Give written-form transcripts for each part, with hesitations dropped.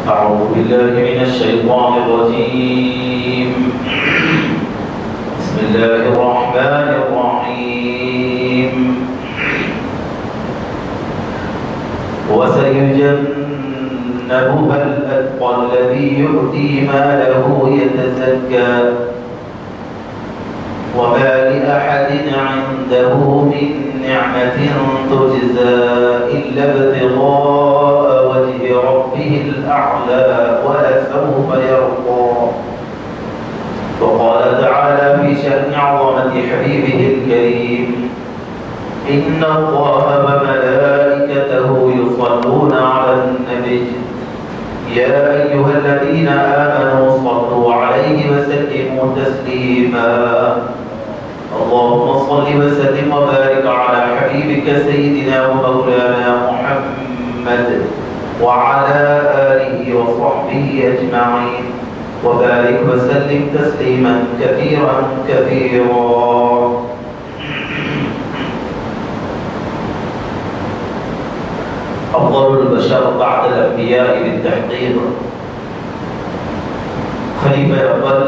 أعوذ بالله من الشيطان الرجيم. بسم الله الرحمن الرحيم. وسيجنبها الأتقى الذي يؤتي ماله يتزكى وما لأحد عنده من نعمة تجزى إلا ابتغاء وجه ربه الأعلى ولسوف يرضى. وقال تعالى في شأن عظمة حبيبه الكريم: إن الله وملائكته يصلون على النبي يا أيها الذين آمنوا صلوا عليه وسلموا تسليما. اللهم صل وسلم وبارك على حبيبك سيدنا ومولانا محمد وعلى آله وصحبه أجمعين وبارك وسلم تسليما كثيرا كثيرا. أفضل البشر بعد الأنبياء بالتحقيق خلیفہ اول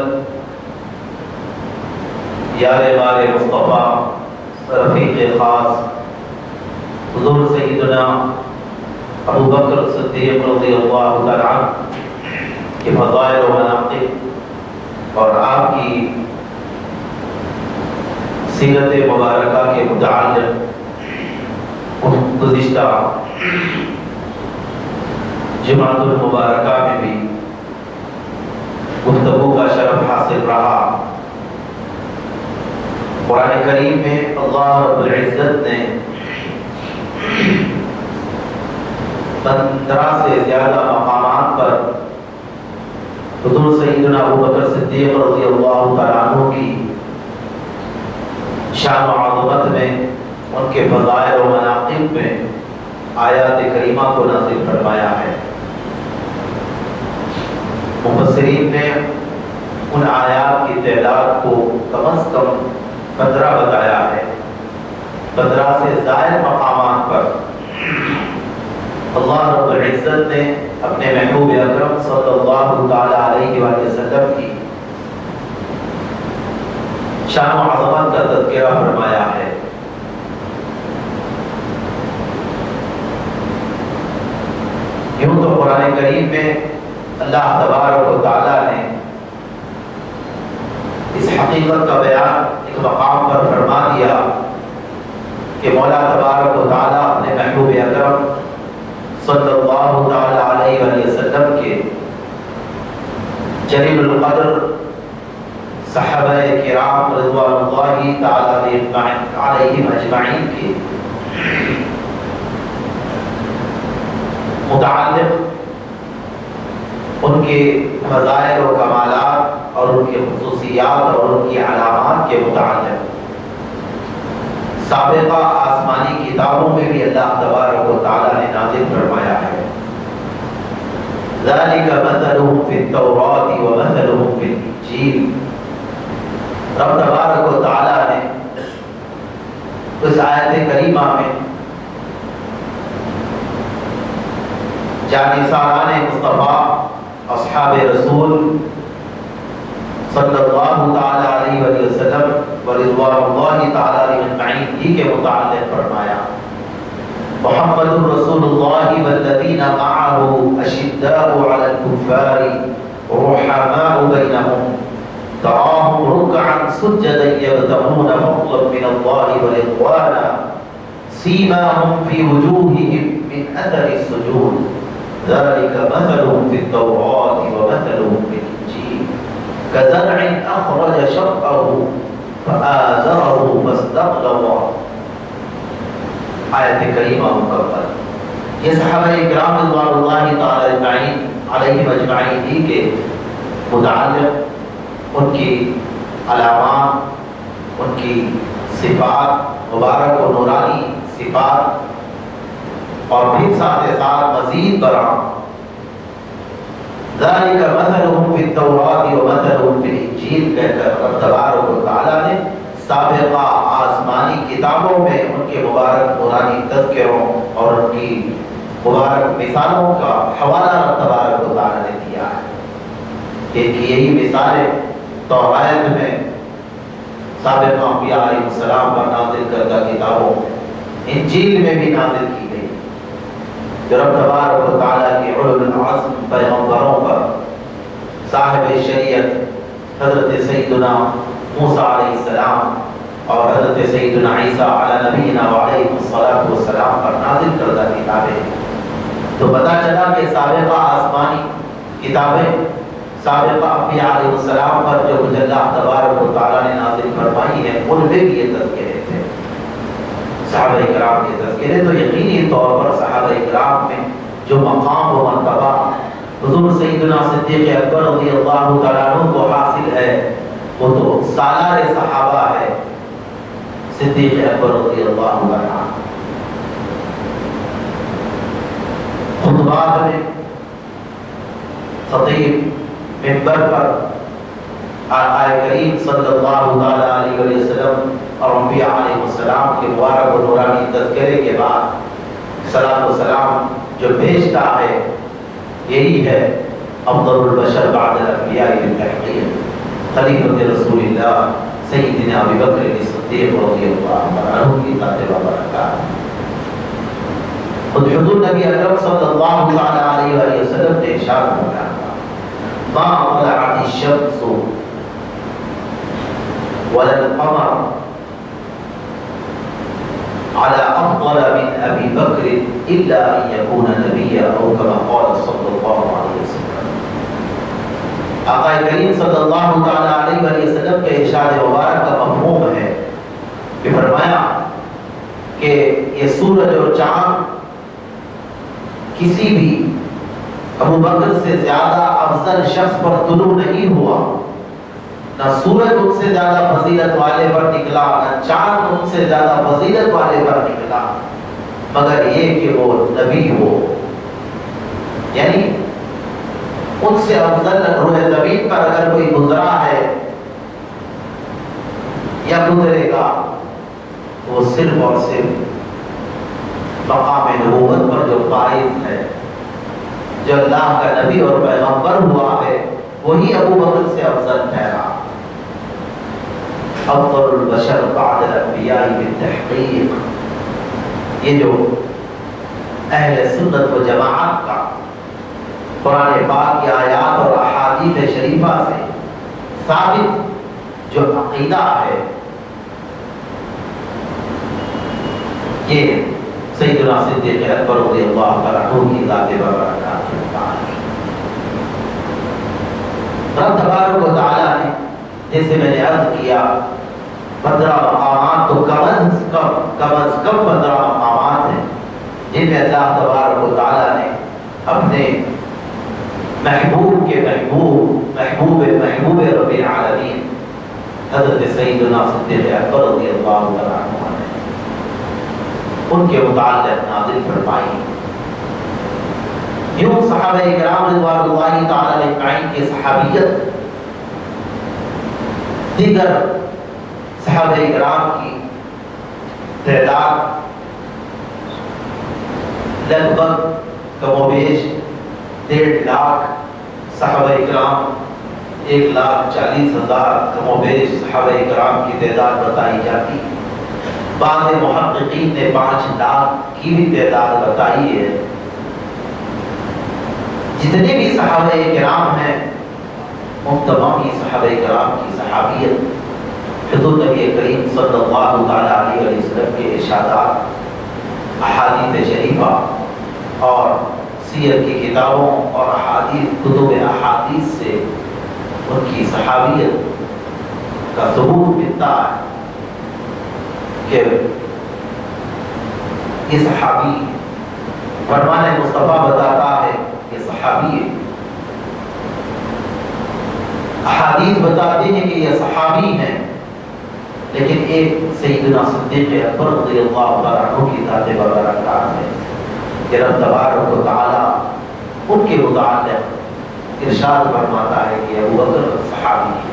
یار غار مصطفیٰ رفیق خاص حضور سیدنا ابو بکر صدیق رضی اللہ تعالی عنہ کے فضائل و مناقب اور آپ کی سیرت مبارکہ کے متعلق گزشتہ جمعۃ المبارکہ میں بھی گفتگو کا شرف حاصل رہا. قرآن کریم میں اللہ رب العزت نے 15 سے زیادہ مقامات پر حضور سیدنا ابو بکر صدیق رضی اللہ تعالیٰ عنہ کی شان و عظمت میں، ان کے فضائل و مناقب میں آیات کریمہ کو نازل فرمایا ہے. مفسرین نے ان آیات کی تعداد کو کم از کم 15 بتایا ہے. 15 سے زائد مقامات پر اللہ رب العزت نے اپنے محبوب اکرم صلی اللہ تعالی علیہ وآلہ وسلم کی شان و عظمت کا تذکرہ فرمایا ہے. یوں تو قرآن کریم میں اللہ تبارک و تعالیٰ نے اس حقیقت کا بیان ایک مقام پر فرما دیا کہ مولا تبارک و تعالیٰ اپنے محبوب اکرم صلی اللہ تعالی علیہ وآلہ وسلم کے جلیل القدر صحابہ کرام رضوان اللہ تعالی علیہم اجمعین کے متعلق ان کے فضائل و کمالات اور ان کی خصوصیات اور ان کی علامات کے متعلق سابقہ آسمانی کتابوں میں بھی اللہ تبارک و تعالیٰ نے نازل فرمایا ہے. ذَلِكَ مَثَلُهُمْ فِي التَّوْرَاةِ وَمَثَلُهُمْ فِي الْإِنْجِيلِ. رب تبارک و تعالیٰ نے اس آیت کریمہ میں جانثاران مصطفیٰ اصحاب رسول صلی اللہ تعالی علیہ وآلہ وسلم ورضوان اللہ تعالی علیہ اجمعین ہی کے متعلق فرمایا: محمد رسول اللہ والذین معه اشداء علی الکفار رحماء بینہم تراہم رکعا سجدا یبتغون فضلا من اللہ ورضوانا سیماہم فی وجوہہم من اثر السجود ذلك مثلهم في التوراة ومثلهم في الإنجيل كزرع أخرج شطأه فآزره فاستغلظ. آیت کریمہ مکمل. یہ صحابہ کرام رضوان اللہ تعالی علیہم اجمعین ہی کے متعلق ان کی علامات، ان کی صفات مبارک و نورانی صفات اور پھر ساتھ مزید برآں ذَلِكَ مَثَلُهُمْ فِي التَّوْرَاةِ وَمَثَلُهُمْ فِي الْإِنْجِيلِ کہہ کر رب تبارک و تعالیٰ نے سابقہ آسمانی کتابوں میں ان کے مبارک نورانی تذکروں اور ان کی مبارک مثالوں کا حوالہ رب تبارک و تعالیٰ کہ یہی مثالیں توریت میں سابق انبیاء علیہ السلام پر نازل کردہ کتابوں انجیل میں بھی نازل کی گئی، جو رب تبارک و تعالیٰ کے اولو العزم پیغمبروں پر صاحب شریعت حضرت سیدنا موسیٰ علیہ السلام اور حضرت سیدنا عیسیٰ علی نبینا وعلیہ السلام پر نازل کردہ کتابیں۔ تو پتہ چلا کہ سابقہ آسمانی کتابیں سابقہ انبیاء علیہ السلام پر جو کچھ اللہ تبارک و تعالیٰ نے نازل فرمائی ہے ان میں بھی یہ تذکرے تھے، صحابہ کرام کے تذکرے۔ تو یقینی طور پر صحابہ کرام میں جو مقام و مرتبہ حضور سیدنا صدیق اکبر رضی اللہ تعالیٰ عنہ کو حاصل ہے وہ تو سالار صحابہ ہے صدیق اکبر رضی اللہ تعالیٰ عنہ۔ خطبات میں خطیب منبر پر آقا کریم صلی اللہ علیہ وسلم اور انبیاء علیہ السلام کے مبارک و نورانی تذکرے کے بعد صلاۃ و سلام جو بھیجتا ہے یہی ہے افضل البشر بعد الانبیاء بالتحقیق خلیفۃ رسول اللہ سیدنا ابی بکر صدیق رضی اللہ عنہ کی ذات بابرکات۔ خود حضور نبی اکرم صلی اللہ علیہ وسلم نے ارشاد فرمایا ما طلعت الشمس ولا القمر على أفضل من أبي بكر إلا أن يكون نبيا أو كما قال صلى الله عليه وسلم۔ آقا کریم صلی اللہ علیہ وسلم کے ارشاد مبارک کا مفہوم ہے کہ فرمایا کہ یہ سورج اور چاند کسی بھی ابو بکر سے زیادہ افضل شخص پر طلوع نہیں ہوا، نہ سورج ان سے زیادہ فضیلت والے پر نکلا، نہ چاند ان سے زیادہ فضیلت والے پر نکلا، مگر یہ کہ وہ نبی ہو، یعنی ان سے افضل روح زمین پر اگر کوئی گزرا ہے یا گزرے گا تو وہ صرف اور صرف مقام نبوت پر جو فائز ہے، جو اللہ کا نبی اور پیغمبر ہوا ہے، وہی ابو بکر سے افضل ٹھہرا۔ افضل البشر بعد الانبیاء بالتحقیق، یہ جو اہل سنت و جماعت کا قرآن پاک کی آیات اور احادیث شریفہ سے ثابت جو عقیدہ ہے، یہ سیدنا صدیق اکبر رضی اللہ عنہ کی ذات بابرکات کے مطابق رب تبارک و تعالیٰ نے جیسے میں نے عرض کیا 15 مقامات تو کم از کم 15 مقامات ہیں جن میں اللہ تبارک و تعالیٰ نے اپنے محبوب کے محبوب رب العالمین حضرت سیدنا صدیق اکبر رضی اللہ عنہ ان کے متعلق نازل فرمائی۔ یوں صحابہ کرام رضوان اللہ تعالی اجمعین کی صحابیت دیگر صحابہ کرام کی تعداد لگ بھگ کم و بیش 1.5 لاکھ صحابہ کرام 1,40,000 کم و بیش صحابہ کرام کی تعداد بتائی جاتی ہے۔ بعض محققین نے 5 لاکھ کی بھی تعداد بتائی ہے۔ جتنے بھی صحابہ کرام ہیں ان تمام ہی صحابہ کرام کی صحابیت حضور نبی کریم صلی اللہ علیہ وسلم کے ارشادات، احادیث شریفہ اور سیر کی کتابوں اور کتب احادیث سے ان کی صحابیت کا ثبوت ملتا ہے کہ یہ صحابی فرمان مصطفیٰ بتاتا ہے کہ صحابی ہے، احادیث بتاتے ہیں کہ یہ صحابی ہیں، لیکن ایک سیدنا صدیق اکبر رضی اللہ عنہ کی ذات بابرکات ہے کہ رب تبارک و تعالیٰ ان کے متعلق ارشاد فرماتا ہے کہ ابو بکر صحابی ہے۔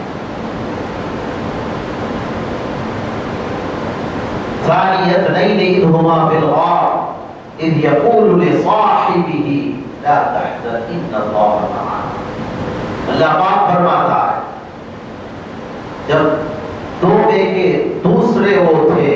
ثاني اثنين إذ هما في الغار إذ يقول لصاحبه لا تحزن إن الله معنا۔ اللہ پاک فرماتا ہے جب دو بیٹے دوسرے وہ تھے،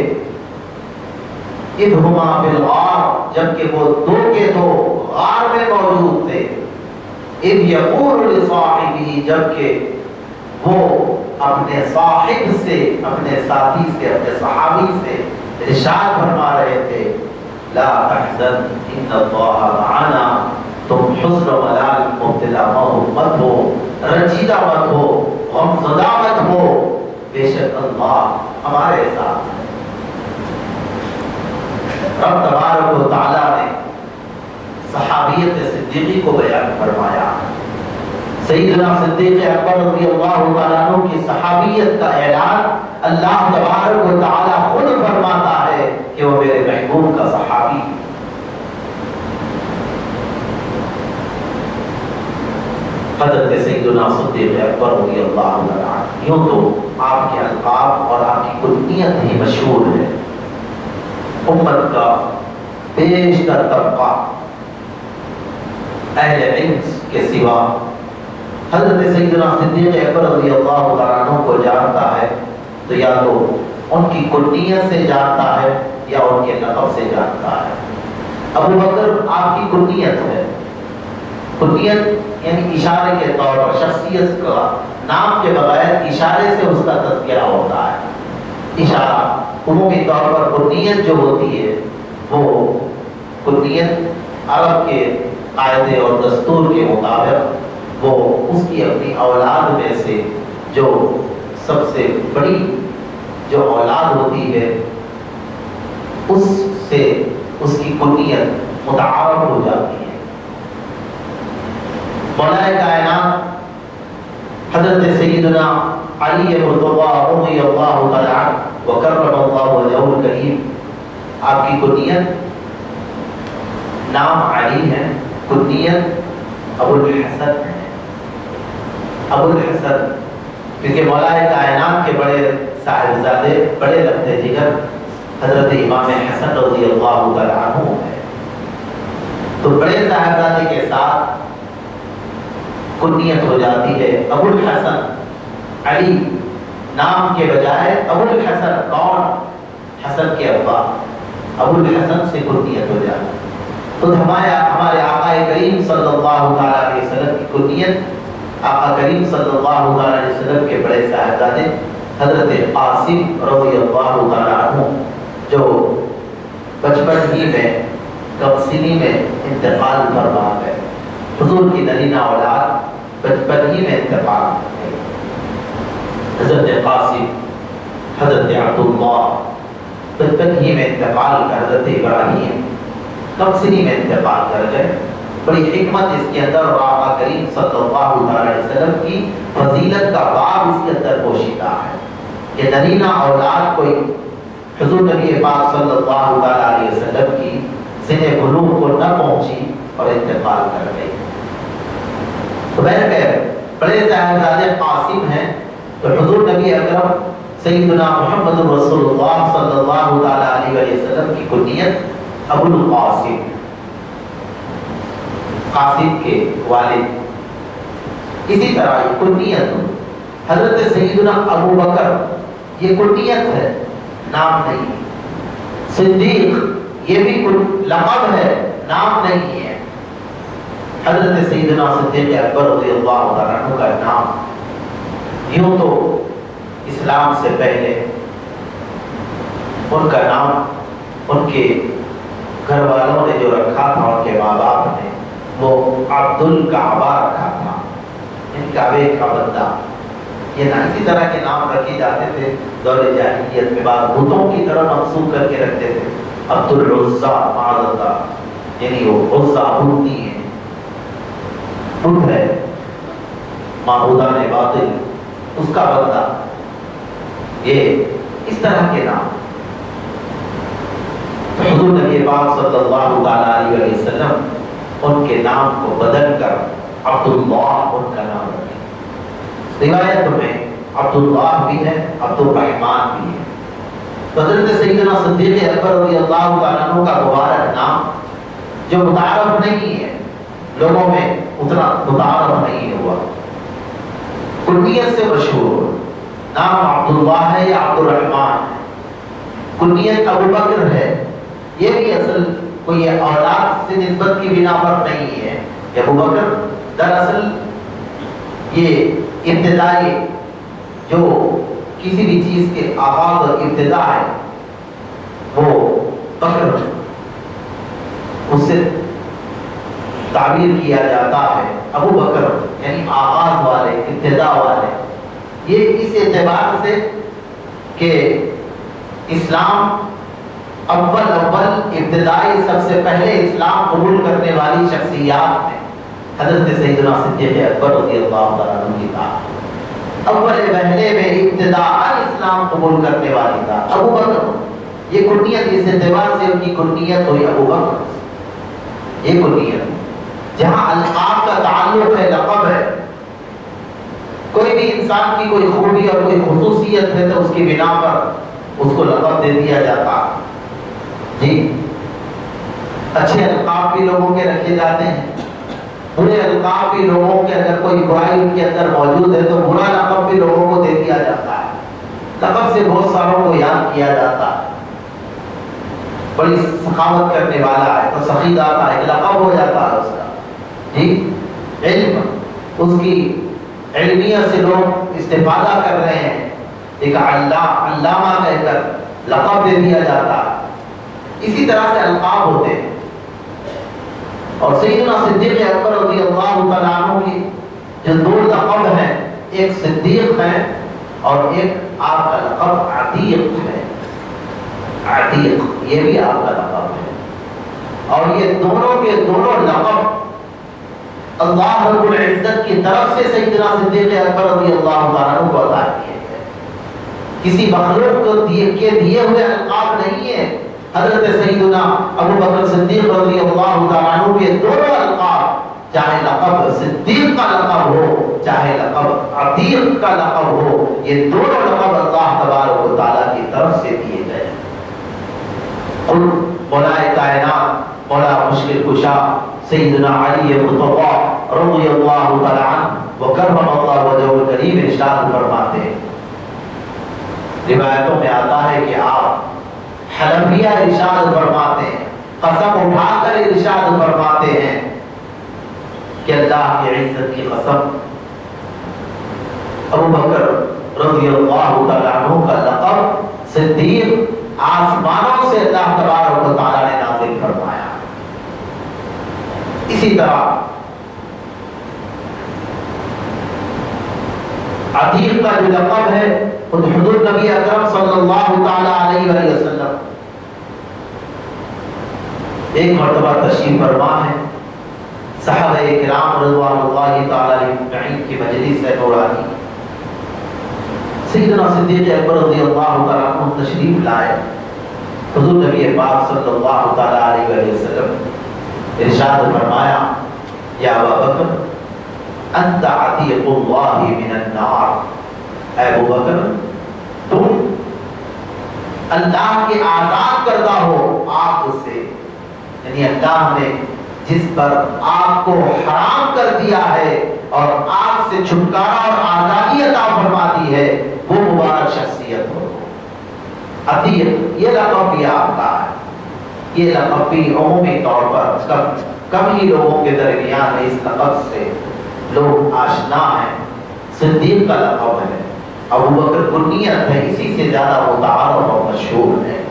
اذ ہما فی الغار، جبکہ وہ دو کے دو غار میں موجود تھے، اذ یقول لصاحبہ، جبکہ وہ اپنے صاحب سے، اپنے ساتھی سے، اپنے صحابی سے ارشاد فرما رہے تھے لا تحزن ان اللہ معنا، تم حزن و ملال مبتلا مت ہو، رنجیدہ مت ہو، غمزدہ مت ہو، بے شک اللہ ہمارے ساتھ ہے۔ رب تبارک و تعالیٰ نے صحابیت صدیقی کو بیان فرمایا۔ سیدنا صدیق اکبر رضی اللہ تعالیٰ عنہ کی صحابیت کا اعلان اللہ تبارک و تعالیٰ خود فرماتا ہے کہ وہ میرے محبوب کا صحابی ہے۔ حضرت سیدنا صدیق اکبر رضی اللہ تعالیٰ عنہ، یوں تو آپ کے القاب اور آپ کی کنیت ہی مشہور ہے، امت کا بیشتر طبقہ اہل علم کے سوا حضرت سیدنا صدیق اکبر رضی اللہ تعالیٰ عنہ کو جانتا ہے تو یا تو ان کی کنیت سے جانتا ہے یا ان کے لقب سے جانتا ہے۔ ابو بکر آپ کی کنیت ہے، کنیت یعنی اشارے کے طور پر، شخصیت کا نام کے بغیر اشارے سے اس کا تذکرہ ہوتا ہے۔ اشارہ عمومی طور پر کنیت جو ہوتی ہے وہ کنیت عرب کے قاعدے اور دستور کے مطابق وہ اس کی اپنی اولاد میں سے جو سب سے بڑی جو اولاد ہوتی ہے اس سے اس کی کنیت متعارف ہو جاتی ہے۔ مولا کائنات حضرت سیدنا علی مرتضیٰ رضی اللہ تعالی عنہ وکرم اللہ وجہہ الکریم، آپ کی کنیت نام علی ہے، کنیت ابو الحسن ہے۔ ابو الحسن کیونکہ مولا کائنات کے بڑے صاحبزادے، بڑے لگتے جگر حضرت امام حسن رضی اللہ تعالی عنہ ہے، تو بڑے صاحبزادے کے ساتھ کنیت ہو جاتی ہے ابو الحسن۔ علی نام کے بجائے ابو الحسن، کون؟ حسن کے ابا، ابو الحسن سے کنیت ہو جاتی ہے۔ تو ہمارے آقا کریم صلی اللہ علیہ وسلم کی کنیت، آقا کریم صلی اللہ علیہ وسلم کے بڑے صاحبزادے حضرت قاسم رضی اللہ تعالی عنہ جو بچپن ہی میں کم سنی میں انتقال فرما گئے، حضور کی نرینہ اولاد بچپن ہی میں انتقال کر گئی۔ حضرت قاسم، حضرت عبداللہ بچپن ہی میں انتقال کر، حضرت ابراہیم کم سنی میں انتقال کر گئے۔ بڑی حکمت اس کے اندر اور آقا کریم صلی اللہ علیہ وسلم کی فضیلت کا باب اس کے اندر پوشیدہ ہے کہ نرینہ اولاد کوئی حضور نبی پاک صلی اللہ علیہ وسلم کی سن بلوغ کو نہ پہنچی اور انتقال کر گئی۔ تو بہرکیف بڑے صاحبزادے قاسم ہیں، تو حضور نبی اکرم سیدنا محمد رسول اللہ صلی اللہ علیہ وسلم کی کنیت ابو القاسم، قاسم کے والد۔ اسی طرح یہ کنیت حضرت سیدنا ابو بکر، یہ کنیت ہے، نام نہیں۔ صدیق یہ بھی لقب ہے، نام نہیں ہے۔ حضرت سیدنا صدیق اکبر رضی اللہ عنہ کا نام، یوں تو اسلام سے پہلے ان کا نام ان کے گھر والوں نے جو رکھا تھا، ان کے ماں باپ نے، وہ عبد الکعبہ رکھا تھا، ان کعبے کا بندہ۔ یہ نہ اسی طرح کے نام رکھے جاتے تھے دور جاہلیت میں، بعض بتوں کی طرح منسوب کر کے رکھتے تھے۔ عبد العزیٰ معاذ اللہ، یعنی وہ عزیٰ بتی ہے، بت ہے، معبودان باطل، اس کا بندہ، یہ اس طرح کے نام۔ حضور نبی پاک صلی اللہ علیہ وسلم ان کے نام کو بدل کر عبداللہ ان کا نام رکھے۔ روایت میں عبداللہ بھی ہے، عبد الرحمن بھی ہے۔ حضرت سیدنا صدیق اکبر رضی اللہ عنہ کا مبارک نام جو متعارف نہیں ہے، لوگوں میں اتنا متعارف نہیں ہوا، کنیت سے مشہور، نام عبداللہ ہے یا عبد الرحمن ہے، کنیت ابو بکر ہے، یہ بھی اصل کوئی اولاد سے نسبت کی بنا پر نہیں ہے کہ ابو بکر، دراصل یہ ابتدائی جو کسی بھی چیز کے آغاز اور ابتدا ہے وہ بکر، اس سے تعبیر کیا جاتا ہے ابو بکر یعنی آغاز والے، ابتدا والے۔ یہ اس اعتبار سے کہ اسلام اول ابتدائی سب سے پہلے اسلام قبول کرنے والی شخصیات میں حضرت سیدنا صدیق اکبر رضی اللہ تعالیٰ عنہ کی ذات، اول پہلے میں ابتداء اسلام قبول کرنے والی ذات ابو بکر۔ یہ کنیت اس اعتبار سے ان کی کنیت ہوئی ابو بکر، یہ کنیت۔ جہاں القاب کا تعلق ہے، لقب ہے، کوئی بھی انسان کی کوئی خوبی اور کوئی خصوصیت ہے تو اس کی بنا پر اس کو لقب دے دیا جاتا جی۔ اچھے القاب بھی لوگوں کے رکھے جاتے ہیں، برے القاب بھی لوگوں کے اگر کوئی برائی ان کے اندر موجود ہے تو برا لقب بھی لوگوں کو دے دیا جاتا ہے۔ لقب سے بہت ساروں کو یاد کیا جاتا ہے، بڑی سخاوت کرنے والا ہے تو سخی داتا ہے، لقب ہو جاتا ہے اس کا جی۔ علم، اس کی علمیت سے لوگ استفادہ کر رہے ہیں، ایک علامہ کہہ کر لقب دے دیا جاتا ہے۔ اسی طرح سے القاب ہوتے ہیں، اور سیدنا صدیق اکبر رضی اللہ تعالیٰ عنہ کی جو دو لقب ہیں، ایک صدیق ہے اور ایک آپ کا لقب عتیق ہے۔ عتیق یہ بھی آپ کا لقب ہے، اور یہ دونوں کے دونوں لقب اللہ رب العزت کی طرف سے سیدنا صدیق اکبر رضی اللہ تعالیٰ عنہ کو عطا کیے گئے، کسی مخلوق کو دیے ہوئے القاب نہیں ہے۔ حضرت سیدنا ابو بکر صدیق رضی اللہ تعالیٰ عنہ کے دونوں القاب، چاہے لقب صدیق کا لقب ہو چاہے لقب عتیق کا لقب ہو، یہ دونوں لقب اللہ تبارک و تعالیٰ کی طرف سے دیے گئے۔ قل مولا کائنات، مولا مشکل کشا سیدنا علی مرتضیٰ رضی اللہ تعالیٰ عنہ وکرم اللہ وجہہ الکریم ارشاد فرماتے ہیں، روایتوں میں آتا ہے کہ آپ حلفیہ ارشاد فرماتے ہیں، قسم اٹھا کر ارشاد فرماتے ہیں کہ اللہ کی عزت کی قسم، ابو بکر رضی اللہ تعالیٰ عنہ کا لقب صدیق آسمانوں سے اللہ تبارک و تعالیٰ نے نازل فرمایا۔ اسی طرح عتیق کا جو لقب ہے حضور نبی اکرم صلی اللہ تعالیٰ علیہ وسلم ایک مرتبہ تشریف فرما ہے، صحابہ کرام رضوان اللہ تعالیٰ علیہم کی مجلس ہے نورانی، سیدنا صدیق اکبر رضی اللہ تعالیٰ عنہ تشریف لائے، حضور نبی پاک صلی اللہ تعالیٰ علیہ وسلم ارشاد فرمایا، یا ابا بکر انت عتیق اللہ من النار، اے ابو بکر تم اللہ کے آزاد کردہ ہو آگ سے، یعنی اللہ نے جس پر آگ کو حرام کر دیا ہے اور آگ سے چھٹکارا اور آزادی عطا فرما دی ہے، وہ مبارک شخصیت ہو۔ عتیق یہ لقب بھی آپ کا ہے، یہ لقب بھی عمومی طور پر کم ہی لوگوں کے درمیان اس لقب سے لوگ آشنا ہیں۔ صدیق کا لقب ہے، ابو بکر کنیت ہے، اسی سے زیادہ متعارف اور مشہور ہے۔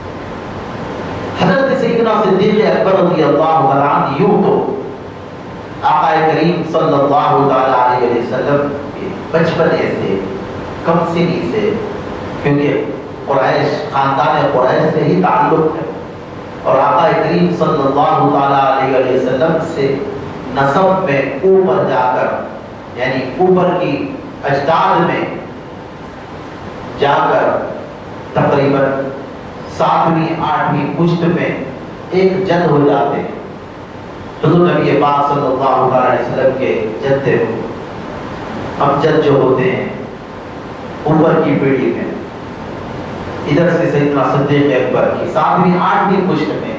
حضرت سیدنا صدیق اکبر رضی اللہ تعالیٰ عنہ یوں تو آقا کریم صلی اللہ تعالیٰ علیہ وسلم کے بچپنے سے، کم سنی سے، کیونکہ قریش خاندان قریش سے ہی تعلق ہے، اور آقا کریم صلی اللہ تعالیٰ علیہ وسلم سے نسب میں اوپر جا کر، یعنی اوپر کی اجداد میں جا کر تقریباً 7ویں 8ویں پشت میں ایک جد ہو جاتے ہیں۔ حضور نبی پاک صلی اللہ علیہ وسلم کے جد اب جد جو ہوتے ہیں اوپر کی پیڑھی میں، ادھر سے سیدنا صدیق اکبر کی 7ویں 8ویں پشت میں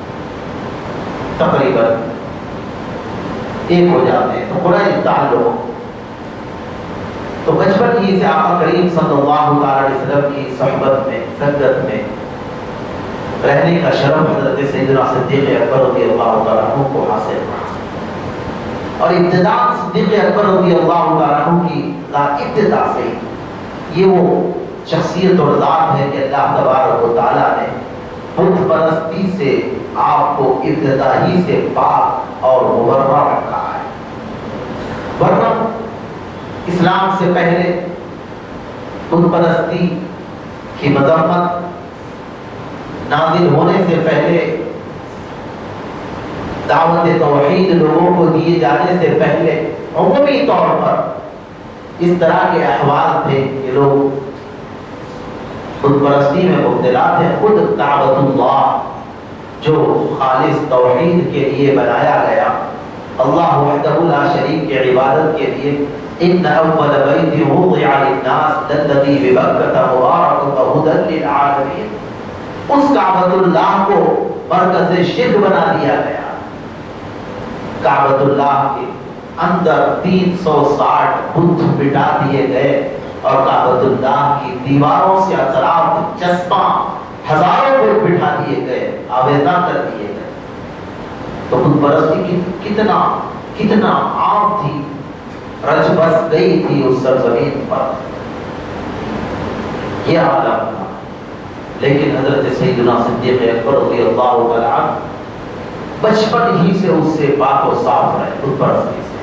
تقریباً ایک ہو جاتے ہیں، تو قریش تعلق تو بچپن ہی سے آقا کریم صلی اللہ علیہ وسلم کی صحبت میں سنگت میں رہنے کا شرف حضرت سیدنا صدیق اکبر رضی اللہ تعالیٰ عنہ کو حاصل ہوا، اور ابتدا صدیق اکبر رضی اللہ تعالیٰ عنہ کی ابتدا سے یہ وہ شخصیت اور ذات ہے کہ اللہ تبارک و تعالیٰ نے بت پرستی سے آپ کو ابتدا ہی سے پاک اور مبرہ رکھا ہے۔ ورنہ اسلام سے پہلے بت پرستی کی مذمت نازل ہونے سے پہلے، دعوت توحید لوگوں کو دیے جانے سے پہلے عمومی طور پر اس طرح کے احوال تھے کہ لوگ بت پرستی میں مبتلا تھے۔ خود کعبۃ اللہ جو خالص توحید کے لیے بنایا گیا، اللہ وحدہ لا شریک کی عبادت کے لیے، ان اول بیت وضع للناس للذی ببکۃ مبارک وہدی للعالمین، اس کعبۃ اللہ کو مرکز شرک بنا دیا گیا۔ کعبۃ اللہ کے اندر 360 بت بٹا دیے گئے اور کعبۃ اللہ کی دیواروں سے اطراف چسپاں ہزاروں بت بٹھا دیے گئے، آویزاں کر دیے گئے۔ تو بت پرستی کتنا عام تھی، رچ بس گئی تھی اس سرزمین پر، یہ عالم تھا۔ لیکن حضرت سیدنا صدیق اکبر رضی اللہ تعالیٰ عنہ بچپن ہی سے اس سے پاک و صاف رہے، بت پرستی سے۔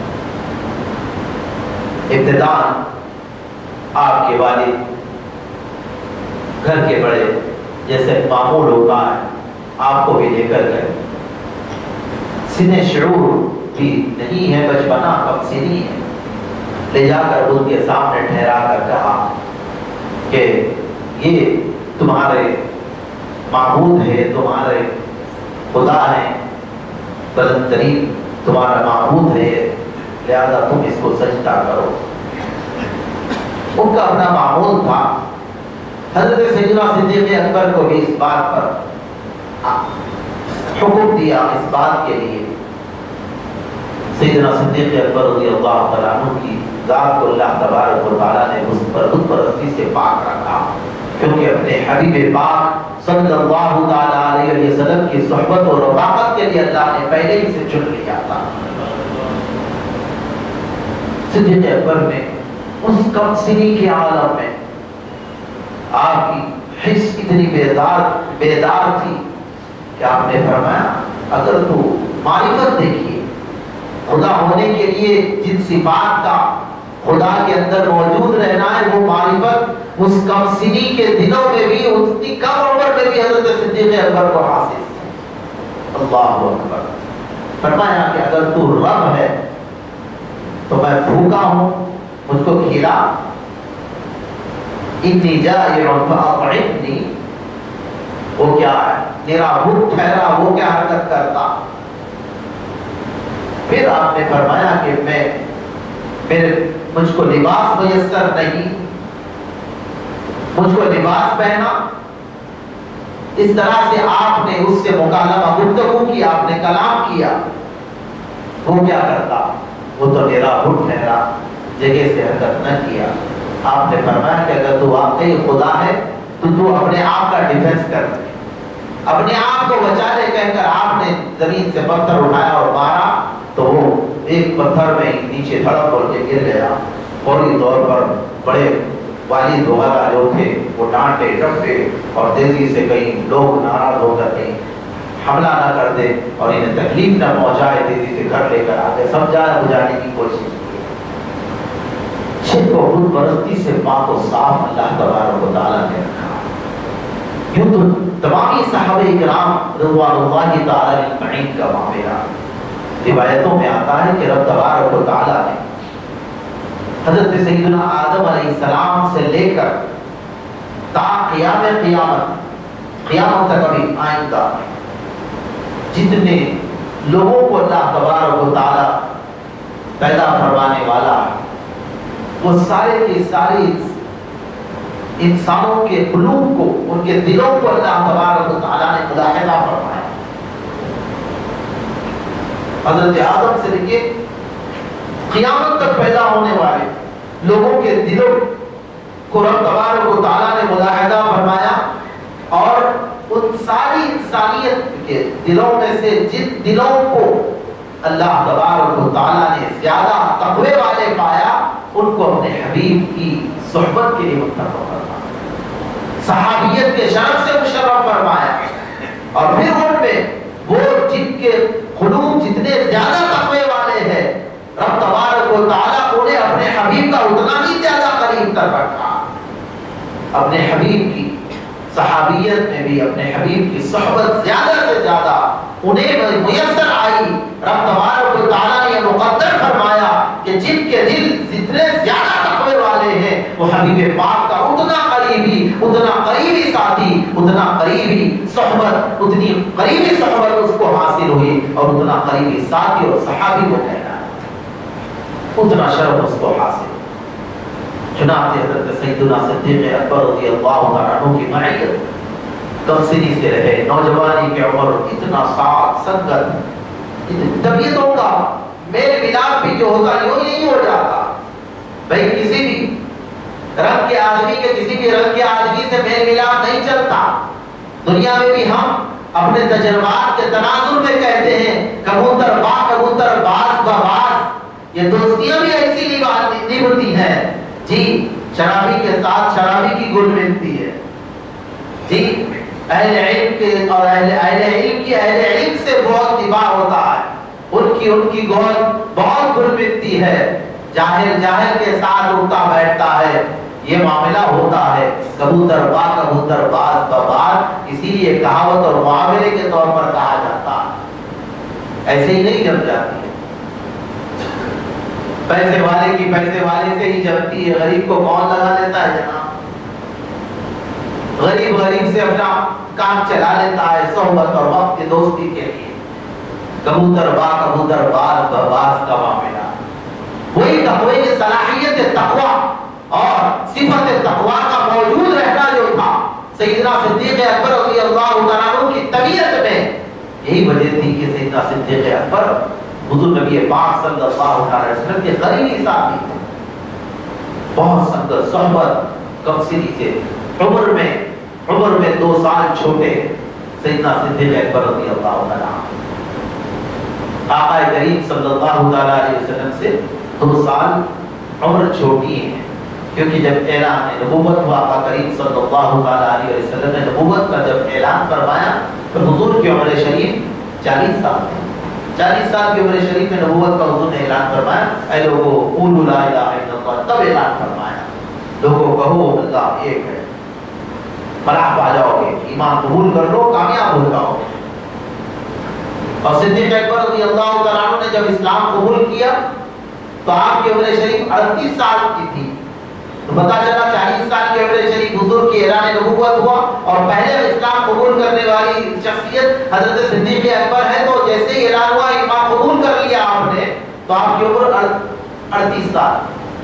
ابتداءً آپ کے والد گھر کے بڑے جیسے معمول ہوتا ہے آپ کو بھی لے کر گئے، سن شعور بھی نہیں ہے، بچپنا کم سنی ہے، لے جا کر ان کے سامنے ٹھہرا کر کہا کہ یہ تمہارے معبود ہے، تمہارے خدا ہے، بلند ترین تمہارا معبود ہے، لہذا تم اس کو سجدہ کرو۔ ان کا اپنا معمول تھا۔ حضرت سیدنا صدیق اکبر کو بھی اس بات پر حکم دیا، اس بات کے لیے سیدنا صدیق اکبر رضی اللہ تعالیٰ عنہ کی ذات کو اللہ تبارک و تعالیٰ نے اس پر بت پرستی سے پاک رکھا، کیونکہ اپنے حبیب پاک صلی اللہ تعالیٰ علیہ وسلم کی صحبت اور رفاقت کے لیے اللہ نے پہلے ہی سے چن لیا تھا۔ صدیق اکبر نے اس کم سنی کے عالم میں آپ کی حس اتنی بیدار تھی کہ آپ نے فرمایا اگر تو معرفت دیکھیے، خدا ہونے کے لیے جن صفات کا خدا کے اندر موجود رہنا ہے، وہ معرفت اس کم سنی کے دنوں میں بھی، اتنی کم عمر میں بھی حضرت صدیق اکبر کو حاصل تھی۔ اللہ اکبر۔ فرمایا کہ اگر تو رب ہے تو میں بھوکا ہوں، مجھ کو کھلا، انی جائع فاطعمنی، وہ کیا ہے میرا بھوک ٹھہرا، وہ کیا حرکت کرتا۔ پھر آپ نے فرمایا کہ مجھ کو لباس میسر نہیں، مجھ کو لباس پہنا۔ اس طرح سے آپ نے اس سے مکالمہ گفتگو کی، آپ نے کلام کیا۔ وہ کیا کرتا؟ وہ تو میرا بھوک ٹھہرا، جگہ سے حرکت نہ کیا۔ آپ نے فرمایا کہ اگر تو واقعی خدا ہے تو اپنے آپ کا ڈیفنس کر دے، اپنے آپ کو بچا لے، کہہ کر آپ نے زمین سے پتھر اٹھایا اور مارا تو وہ ایک پتھر میں نیچے دھڑک کر کے گر گیا۔ فوری طور پر بڑے والد وغیرہ جو تھے وہ ڈانٹے ڈپٹے اور تیزی سے کہیں لوگ ناراض ہو کر کہیں حملہ نہ کر دے اور انہیں تکلیف نہ پہنچائے، تیزی سے گھر لے کر آتے سمجھانے بجھانے کی کوشش کی۔ شرک و بت پرستی سے پاک و صاف اللہ تبارک و تعالیٰ نے رکھا۔ یوں تو تمامی صحابہ کرام رضوان اللہ تعالیٰ اجمعین کا معاملہ روایتوں میں آتا ہے کہ رب تبارک و تعالیٰ نے حضرت سیدنا آدم علیہ السلام سے لے کر تا قیامت تک ابھی آئندہ جتنے لوگوں کو اللہ تبارک و تعالیٰ پیدا فرمانے والا ہے، وہ سارے کے سارے انسانوں کے قلوب کو، ان کے دلوں کو اللہ تبارک و تعالیٰ نے ملاحظہ فرمایا۔ حضرت آدم سے لے کے قیامت تک پیدا ہونے والے لوگوں کے دلوں کو رب تبارک و تعالیٰ نے ملاحظہ فرمایا اور ان ساری انسانیت کے دلوں میں سے جن دلوں کو اللہ تبارک و تعالیٰ نے زیادہ تقوی والے پایا ان کو اپنے حبیب کی صحبت کے لیے منتخب فرمایا، صحابیت کے شرف سے مشرف فرمایا، اور پھر ان میں وہ جن کے قلوب جتنے زیادہ تقوی والے ہیں رب تبارک و تعالیٰ انہیں اپنے حبیب کا اتنا ہی زیادہ قریب کر رکھا، اپنے حبیب کی صحابیت میں بھی اپنے حبیب کی صحبت زیادہ سے زیادہ انہیں میسر آئی۔ رب تبارک و تعالیٰ نے یہ مقدر فرمایا کہ جن کے دل جتنے زیادہ تقوی والے ہیں وہ حبیب پاک کا اتنا قریبی ساتھی، اتنا قریبی صحبت، اتنی قریبی صحبت اس کو حاصل ہوئی اور اتنا قریبی ساتھی اور صحابی کو کہنا اتنا شرف اس کو حاصل۔ چنانچہ حضرت سیدنا صدیق اکبر رضی اللہ تعالیٰ عنہ کی معیت کم سنی سے رہے، نوجوانی کے عمر، اتنا ساتھ سنگت، طبیعتوں کا میل ملاپ بھی جو ہوتا یوں نہیں ہو جاتا۔ بھائی کسی بھی رنگ کے آدمی کے کسی بھی رنگ کے آدمی سے میل ملاپ نہیں چلتا۔ دنیا میں بھی ہم اپنے تجربات کے تناظر میں کہتے ہیں کبوتر با کبوتر، باز با باز، یہ دوستیاں بھی ایسی نبھتی ہیں جی، شرابی کے ساتھ شرابی کی گل ملتی ہے جی، اہل علم کے اور اہل علم کی اہل علم سے بہت دفاع ہوتا ہے، ان کی گول بہت گل ملتی ہے، جاہل کے ساتھ اٹھتا بیٹھتا ہے، یہ معاملہ ہوتا ہے۔ کبوتر با کبوتر، باز با باز، اسی لیے کہاوت اور معاملے کے طور پر کہا جاتا ہے، ایسے ہی نہیں جم جاتی ہے۔ پیسے والے کی پیسے والے سے ہی جمتی ہے، غریب کو کون لگا لیتا ہے جناب؟ غریب سے اپنا کام چلا لیتا ہے صحبت اور وقت کی دوستی کے لیے۔ کبوتر با کبوتر، باز با باز کا معاملہ، وہی تقوی کی صلاحیت تقوی اور صفت تقوی کا موجود رہنا جو تھا سیدنا صدیق اکبر رضی اللہ تعالیٰ عنہ کی طبیعت میں، یہی وجہ تھی کہ سیدنا صدیق اکبر حضور نبی پاک صلی اللہ علیہ وسلم کے قریبی ساتھی تھے، بہت سنگت صحبت، کم سنی سے عمر میں 2 سال چھوٹے سیدنا صدیق اکبر رضی اللہ تعالیٰ عنہ آقا کریم صلی اللہ علیہ وسلم سے 2 سال عمر چھوٹی ہیں، کیونکہ جب اعلان نبوت ہوا آقا کریم صلی اللہ علیہ وسلم نے نبوت کا جب اعلان فرمایا تو حضور کی عمر شریف 40 سال تھے۔ 40 سال کی عمر شریف میں نبوت کا حضور نے اعلان فرمایا، اے لوگو قولوا لا الہ الا اللہ، تب اعلان فرمایا لوگوں کہو اللہ ایک ہے، فلاح پا جاؤ گے، ایمان قبول کر لو، کامیاب ہو جاؤ گے۔ اور صدیق اکبر رضی اللہ تعالیٰ عنہ نے جب اسلام قبول کیا تو آپ کی عمر شریف 38 سال کی تھی، تو پتا چلا 40 سال کی عمر شریف حضور کی اعلان نبوت ہوا اور پہلے اسلام قبول کرنے والی شخصیت حضرت صدیق اکبر ہے، تو جیسے ہی اعلان ہوا ایمان قبول کر لیا آپ نے تو آپ کی عمر 38 سال۔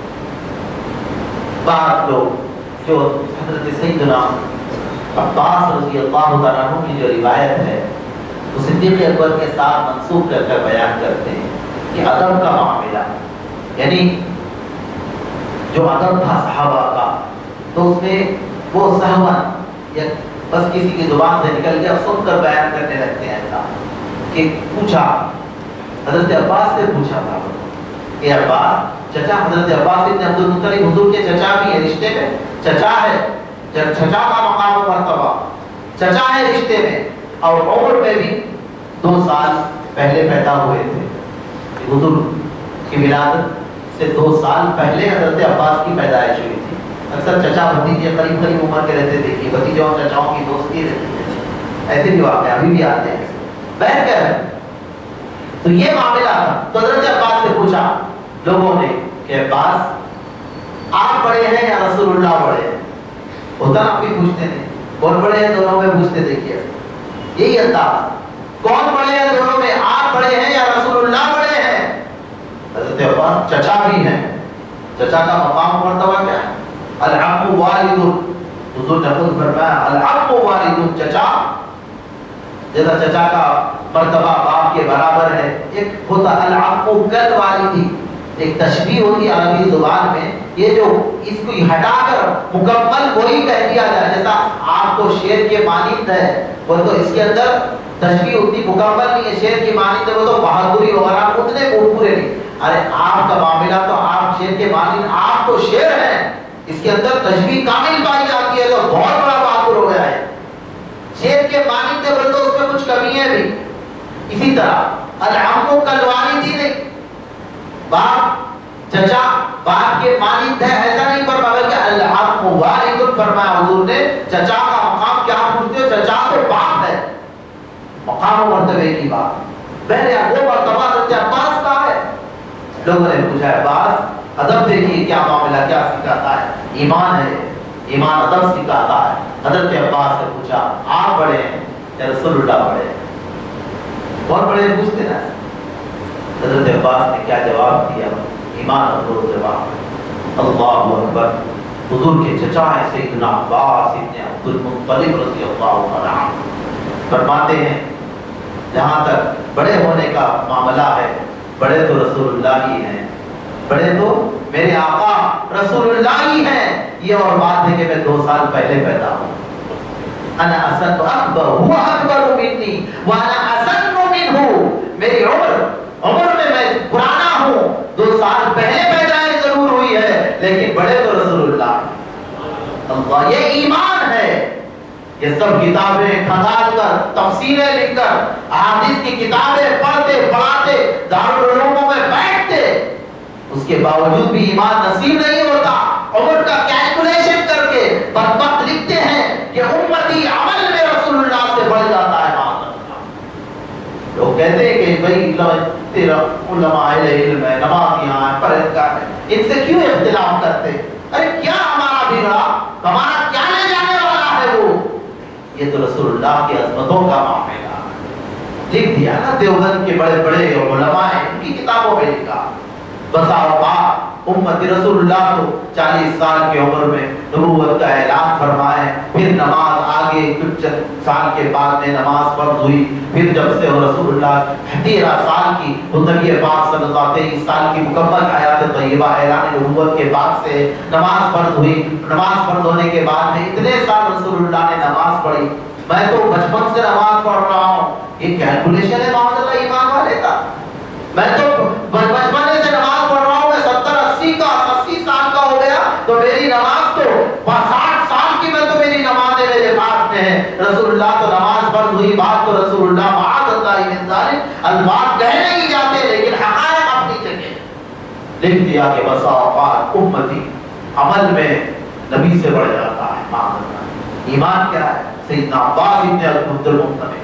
بعض لوگ جو حضرت سیدنا عباس رضی اللہ تعالیٰ عنہ کی جو روایت ہے وہ صدیق اکبر کے ساتھ منسوخ کر کر بیان کرتے ہیں کہ ادب کا معاملہ، یعنی جو ادب تھا صحابہ کا، تو اس میں وہ سہون یا بس کسی کی زبان سے نکل گیا سن کر بیان کرنے لگتے ہیں، ایسا کہ پوچھا حضرت عباس سے پوچھا تھا کہ عباس چچا، حضرت عباس ابن عبد المطلب حضور کے چچا بھی ہے، رشتے میں چچا ہے، چچا کا مقام و مرتبہ، چچا ہے رشتے میں، اور عمر میں بھی 2 سال پہلے پیدا ہوئے تھے۔ حضور کی ولادت سے 2 سال پہلے حضرت عباس کی پیدائش ہوئی تھی۔ اکثر چچا بھتیجے قریب عمر کے رہتے دیکھیے، بھتیجوں اور چچاؤں کی دوستی رہتی ہے، ایسے بھی واقع ابھی بھی آتے ہیں بہرکیف۔ تو یہ معاملہ تھا، تو حضرت عباس سے پوچھا لوگوں نے کہ عباس آپ بڑے ہیں یا رسول اللہ بڑے ہیں؟ ہوتا نا، آپ بھی پوچھتے ہیں کون بڑے ہیں، دونوں میں پوچھتے دیکھیے، یہی انداز، کون بڑے ہیں دونوں میں، آپ بڑے ہیں یا رسول اللہ بڑے ہیں؟ حضرت عباس چچا بھی ہیں، چچا کا مقام مرتبہ کیا ہے؟ العم والد، حضور نے خود فرمایا العم والد، چچا جیسا چچا کا مرتبہ باپ کے برابر ہے، ایک ہوتا العم کل والدی، ایک تشبیہ ہوتی ہے عربی زبان میں، یہ جو اس کو ہٹا کر مکمل وہی کہہ دیا جائے، جیسا آپ کو شیر کے مانند ہے، وہ تو اس کے اندر تشبیہ اتنی مکمل نہیں ہے، شیر کی مانند ہے وہ تو بہادری وغیرہ اتنے پورے نہیں. ارے آپ کا معاملہ تو آپ شیر کے مانند، آپ تو شیر ہیں، اس کے اندر تشبیہ کامل پائی جاتی ہے تو بہت بڑا بہادر ہو گیا ہے. شیر کے مانند ہے بولے تو اس میں کچھ کمی ہے بھی. اسی طرح العم کالوالد نہیں، باپ چچا باپ کے مانند ہے ایسا نہیں فرمایا بلکہ العم والد فرمایا حضور نے. چچا کا مقام کیا پوچھتے ہو؟ چچا تو باپ ہے، مقام و مرتبے کی بات. پہلے وہ مرتبہ حضرت عباس کا ہے. لوگوں نے پوچھا عباس ادب دیکھیے کیا معاملہ، کیا سکھاتا ہے، ایمان ہے، ایمان ادب سکھاتا ہے. حضرت عباس سے پوچھا آپ بڑے ہیں یا رسول اللہ بڑے ہیں؟ بہت بڑے پوچھتے نا. حضرت عباس نے کیا جواب دیا؟ ایمان ادب جواب. اللہ اکبر. حضور کے چچا ہیں سیدنا عباس ابن عبد المطلب رضی اللہ عنہ. فرماتے ہیں جہاں تک بڑے ہونے کا معاملہ ہے، بڑے تو رسول اللہ ہی ہیں، بڑے تو میرے آقا رسول اللہ ہی ہیں. یہ اور بات ہے کہ میں 2 سال پہلے پیدا ہوں. انا اسن اکبر هو اکبر منی وانا اسن منه. میری عمر میں پرانا ہوں، 2 سال پہلے پیدائش ضرور ہوئی ہے لیکن بڑے تو رسول اللہ. اللہ یہ ایمان ہے. یہ سب کتابیں کھنگال کر، تفسیریں لکھ کر، احادیث کی کتابیں پڑھتے پڑھاتے دارالعلوموں میں بیٹھتے، اس کے باوجود بھی ایمان نصیب نہیں ہوتا. عمر کا کیلکولیشن کر کے بدبخت لکھتے ہیں کہ امتی عمل میں رسول اللہ سے بڑھ جاتا ہے. لوگ کہتے ہیں کہ بھائی تیرا علماء علم ہے، نمازیاں ہیں، پرہیزگار ہیں، ان سے کیوں اختلاف کرتے؟ ارے کیا ہمارا بگڑا، ہمارا کیا لے جانے والا ہے وہ؟ یہ تو رسول اللہ کی عظمتوں کا معاملہ لکھ دیا نا. دیوبند کے بڑے بڑے علماء ہیں، ان کی کتابوں میں لکھا. بسا اوقات امت رسول اللہ کو 40 سال کی عمر میں نبوت کا اعلان فرمائے، پھر نماز آگے کچھ سال کے بعد میں نماز فرض ہوئی. پھر جب سے رسول اللہ 13 سال کی، وہ نبی پاک صلی اللہ علیہ 23 سال کی مکمل حیات طیبہ اعلان نبوت کے بعد سے نماز فرض ہوئی. نماز فرض ہونے کے بعد میں اتنے سال رسول اللہ نے نماز پڑھی. میں تو بچپن سے نماز پڑھ رہا ہوں. یہ کیلکولیشن ہے معاذ اللہ ایمان والے کا. میں تو بچپن سے نماز پڑھ رہا ہوں، میں 70-80 سال کا ہو گیا تو میری نماز تو 60 سال کی، میں تو میری نمازیں میرے پاس میں ہے. رسول اللہ تو نماز فرض ہوئی، بات تو رسول اللہ معاذ اللہ من ذالک الفاظ کہے نہیں جاتے لیکن حقائق اپنی جگہ لکھ دیا کہ بسا اوقات امتی عمل میں نبی سے بڑھ جاتا ہے. معاذ اللہ. ایمان کیا ہے؟ سیدنا عباس ابن عبد المطلب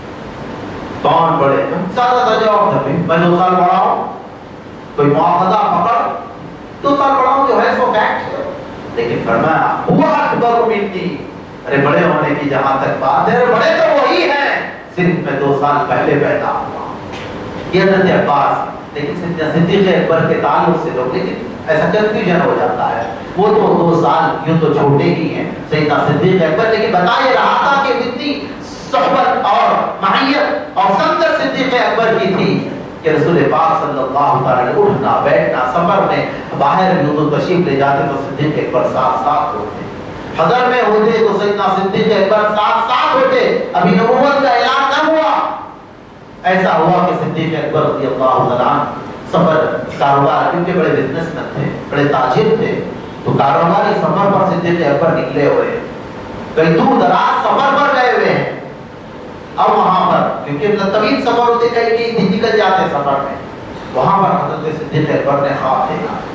کون بڑے؟ سادہ سا جواب تھا، میں 2 سال پڑھا ہوں، کوئی مواخذہ پکڑ 2 سال پڑھا ہوں جو ہے سو فیکٹ ہے. لیکن فرمایا ہوا اکبر منی. ارے بڑے ہونے کی جہاں تک بات ہے، بڑے تو وہی ہیں، صرف میں 2 سال پہلے پیدا ہوا. یہ حضرت عباس. لیکن صدیق اکبر کے تعلق سے لوگ، لیکن ایسا کنفیوژن ہو جاتا ہے. وہ تو 2 سال یوں تو چھوٹے ہی ہیں سیدنا صدیق اکبر، لیکن بتا یہ رہا تھا کہ اتنی صحبت اور معیت اور سنگت صدیق اکبر کی تھی کہ رسول پاک صلی اللہ تعالی اٹھنا بیٹھنا سفر میں باہر بھی تو تشریف لے جاتے تو صدیق اکبر ساتھ ہوتے. حضر میں ہوتے تو سیدنا صدیق اکبر ساتھ ہوتے. ابھی نبوت کا اعلان نہ ہوا. ایسا ہوا کہ صدیق اکبر رضی اللہ عنہ سفر کاروبار، کیونکہ بڑے بزنس مین تھے، بڑے تاجر تھے، تو کاروباری سفر پر صدیق اکبر نکلے ہوئے، کئی دور دراز سفر پر گئے ہوئے ہیں. اب وہاں پر کیونکہ طویل سفر ہوتے کئی دن نکل جاتے سفر میں، وہاں پر حضرت صدیق اکبر نے خواب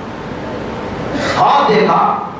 دیکھا.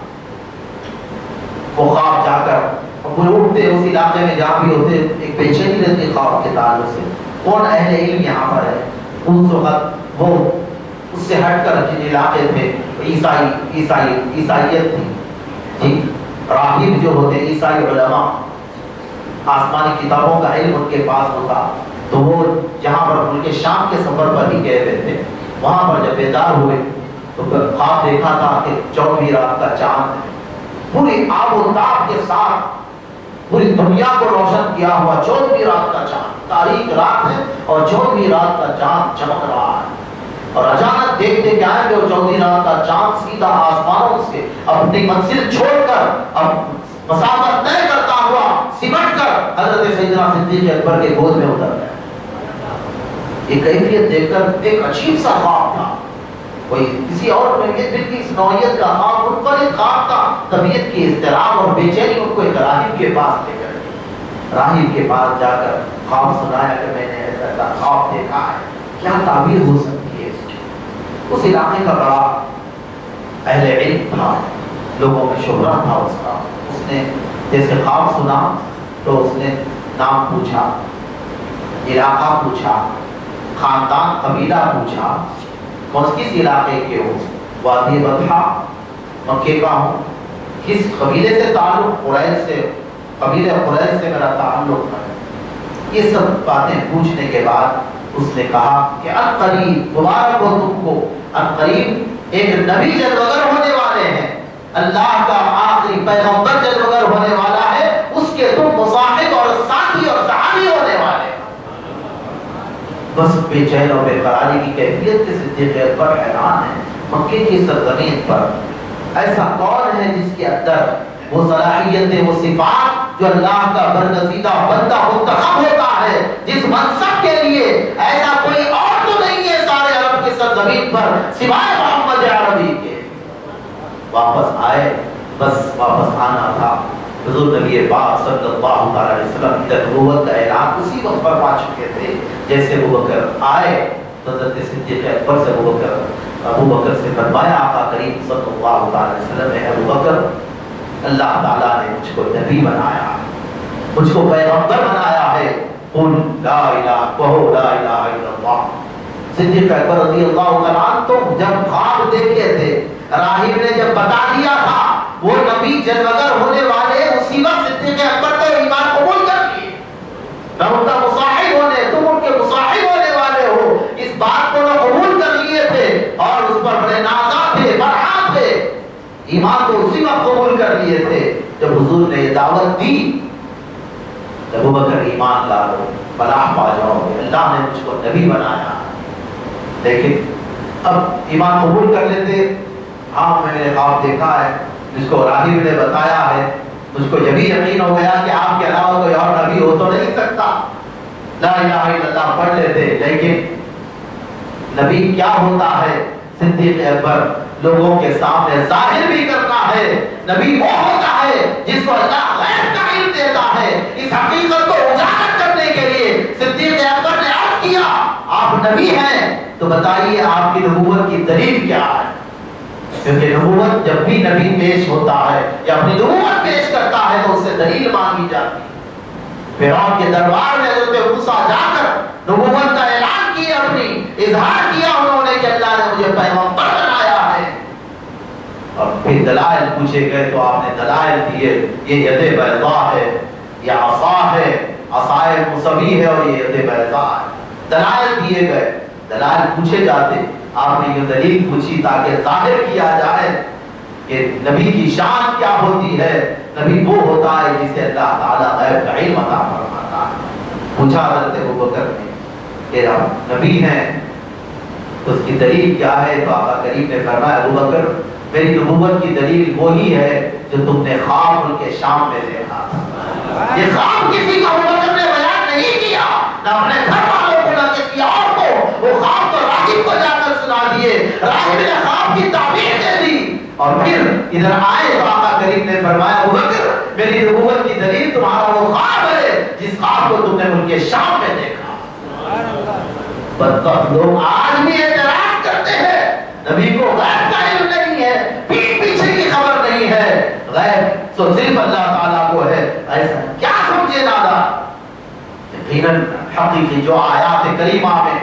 وہ خواب جا کر وہ اٹھتے اس علاقے میں جہاں بھی ہوتے ایک بے چینی رہتی خواب کے تعلق سے. کون اہل علم یہاں پر ہے؟ اس وقت وہ اس سے ہٹ کر جن علاقے تھے عیسائیت تھی. راہب جو ہوتے عیسائی علماء، آسمانی کتابوں کا علم ان کے پاس ہوتا، تو وہ جہاں پر ان کے شام کے سفر پر ہی گئے ہوئے تھے. وہاں پر جب بیدار ہوئے تو خواب دیکھا تھا کہ 14ویں رات کا چاند پوری آب و تاب کے ساتھ پوری دنیا کو روشن کیا ہوا 14ویں رات کا چاند، تاریخ رات ہے اور 14ویں رات کا چاند چمک رہا ہے. اور اچانک دیکھتے کیا ہے کہ وہ 14 رات کا چاند سیدھا آسمانوں سے اپنی منزل چھوڑ کر اب مسافت طے کرتا ہوا سمٹ کر حضرت سیدنا صدیق اکبر کے گود میں اتر گیا۔ یہ کیفیت دیکھ کر ایک عجیب سا خواب تھا، کوئی کسی اور میں دل کی اس نوعیت کا خواب، منفرد خواب تھا۔ طبیعت کی اضطراب اور بے چینی ان کو ایک راہب کے پاس لے کر گئی۔ راہب کے پاس جا کر خواب سنایا کہ میں نے ایسا خواب دیکھا ہے، کیا تعبیر ہو سکتی ہے اس کی؟ اس علاقے کا بڑا اہل علم تھا، لوگوں میں شہرت تھا اس کا۔ اس نے جیسے خواب سنا تو اس نے نام پوچھا، علاقہ پوچھا، خاندان قبیلہ پوچھا، کس علاقے کے ہو؟ وادی بطحا، مکے کا ہوں، کس قبیلے سے تعلق؟ قریش سے، قبیلہ قریش سے میرا تعلق ہے۔ یہ سب باتیں پوچھنے کے بعد اس نے کہا کہ عنقریب، مبارک ہو تم کو، عنقریب ایک نبی جلوگر ہونے والے ہیں، اللہ کا آخری پیغمبر جلوگر ہونے والا ہے، اس کے تم مصاحب اور ساتھی اور صحابی ہونے والے ہیں۔ بس بے چین اور بے قراری کی کیفیت کے صدیق اکبر حیران ہے۔ مکے کی سرزمین پر ایسا کون ہے جس کے اندر وہ صلاحیتیں، وہ صفات جو اللہ کا برگزیدہ بندہ منتخب ہوتا ہے، جس منصب کے لیے ایسا کوئی اور تو نہیں ہے سارے عرب کی سرزمین پر سوائے محمد عربی کے۔ واپس آئے، بس واپس آنا تھا۔ حضور نبی پاک صلی اللہ علیہ وسلم کی نبوت کا اعلان اسی وقت فرما چکے تھے۔ جیسے ابوبکر آئے تو حضرت صدیق اکبر سے ابوبکر سے فرمایا، آقا کریم صلی اللہ علیہ وسلم نے ابوبکر، اللہ تعالیٰ نے مجھ کو نبی بنایا ہے، مجھ کو پیغمبر بنایا ہے، قل لا الہ کہو لا الہ الا اللہ۔ صدیق اکبر رضی اللہ عنہ تو جب خواب دیکھے تھے، راہب نے جب بتا دیا تھا وہ نبی جلوگر ہونے والے، اسی وقت صدیق اکبر تو ایمان قبول کر لیے، میں ان کا مصاحب ہونے، تم ان کے مصاحب ہونے والے ہو، اس بات کو وہ قبول کر لیے تھے اور اس پر بڑے نازا تھے، فرحان تھے، ایمان تو اسی وقت قبول کر لیے تھے جب حضور نے یہ دعوت دی، ابوبکر ایمان لا لو، فلاح پا جاؤ گے، اللہ نے مجھ کو نبی بنایا۔ لیکن اب ایمان قبول کر لیتے، ہاں میں نے خواب دیکھا ہے، جس کو راہب نے بتایا ہے، مجھ کو یہ بھی یقین ہو گیا کہ آپ کے علاوہ کوئی اور نبی ہو تو نہیں سکتا، لا الہ الا اللہ پڑھ لیتے۔ لیکن نبی کیا ہوتا ہے؟ صدیق اکبر لوگوں کے سامنے ظاہر بھی کرتا ہے، نبی وہ ہوتا ہے جس کو اللہ غیب کا علم دیتا ہے۔ اس حقیقت کو اجاگر کرنے کے لیے صدیق اکبر نے عرض کیا، آپ نبی ہیں تو بتائیے آپ کی نبوت کی دلیل کیا ہے؟ کیونکہ نبوت جب بھی نبی پیش ہوتا ہے یا اپنی نبوت پیش کرتا ہے تو اس سے دلیل مانگی جاتی ہے۔ فرعون کے دربار میں حضرت موسیٰ جا کر نبوت کا اعلان کیا، اپنی اظہار کیا انہوں نے کہ اللہ نے مجھے پیغمبر بنایا ہے، اور پھر دلائل پوچھے گئے تو آپ نے دلائل دیے، یہ ید بیضاء ہے، یہ عصا ہے، عصائے موسوی ہے اور یہ ید بیضاء ہے۔ دلائل دیے گئے، دلائل پوچھے جاتے، آپ نے یہ دلیل پوچھی تاکہ ظاہر کیا جائے کہ نبی کی شان کیا ہوتی ہے۔ نبی وہ ہوتا ہے جسے اللہ تعالیٰ غیب کا علم عطا فرماتا ہے۔ پوچھا حضرت ابوبکر نے کہ آپ نبی ہیں تو اس کی دلیل کیا ہے؟ تو آقا کریم نے فرمایا، ابوبکر میری نبوت کی دلیل وہی ہے جو تم نے خواب ملک شام میں دیکھا تھا۔ یہ خواب کسی کا ابوبکر نے بیان نہیں کیا، نہ اپنے گھر والوں کو نہ کسی اور کو، وہ خواب تو راہب کو جا کر سنا دیے، راہب نے خواب کی تعبیر دے دی، اور پھر ادھر آئے تو آقا کریم نے فرمایا، ابوبکر میری نبوت کی دلیل تمہارا وہ خواب ہے جس خواب کو تم نے ملک شام میں دیکھا۔ بدبخت لوگ آج بھی اعتراض کرتے ہیں نبی کو غیب کا علم نہیں ہے، پیٹ پیچھے کی خبر نہیں ہے، غیب تو صرف اللہ تعالیٰ کو ہے۔ ایسا کیا سمجھے نادا؟ یقیناً حقیقی جو آیات کریمہ میں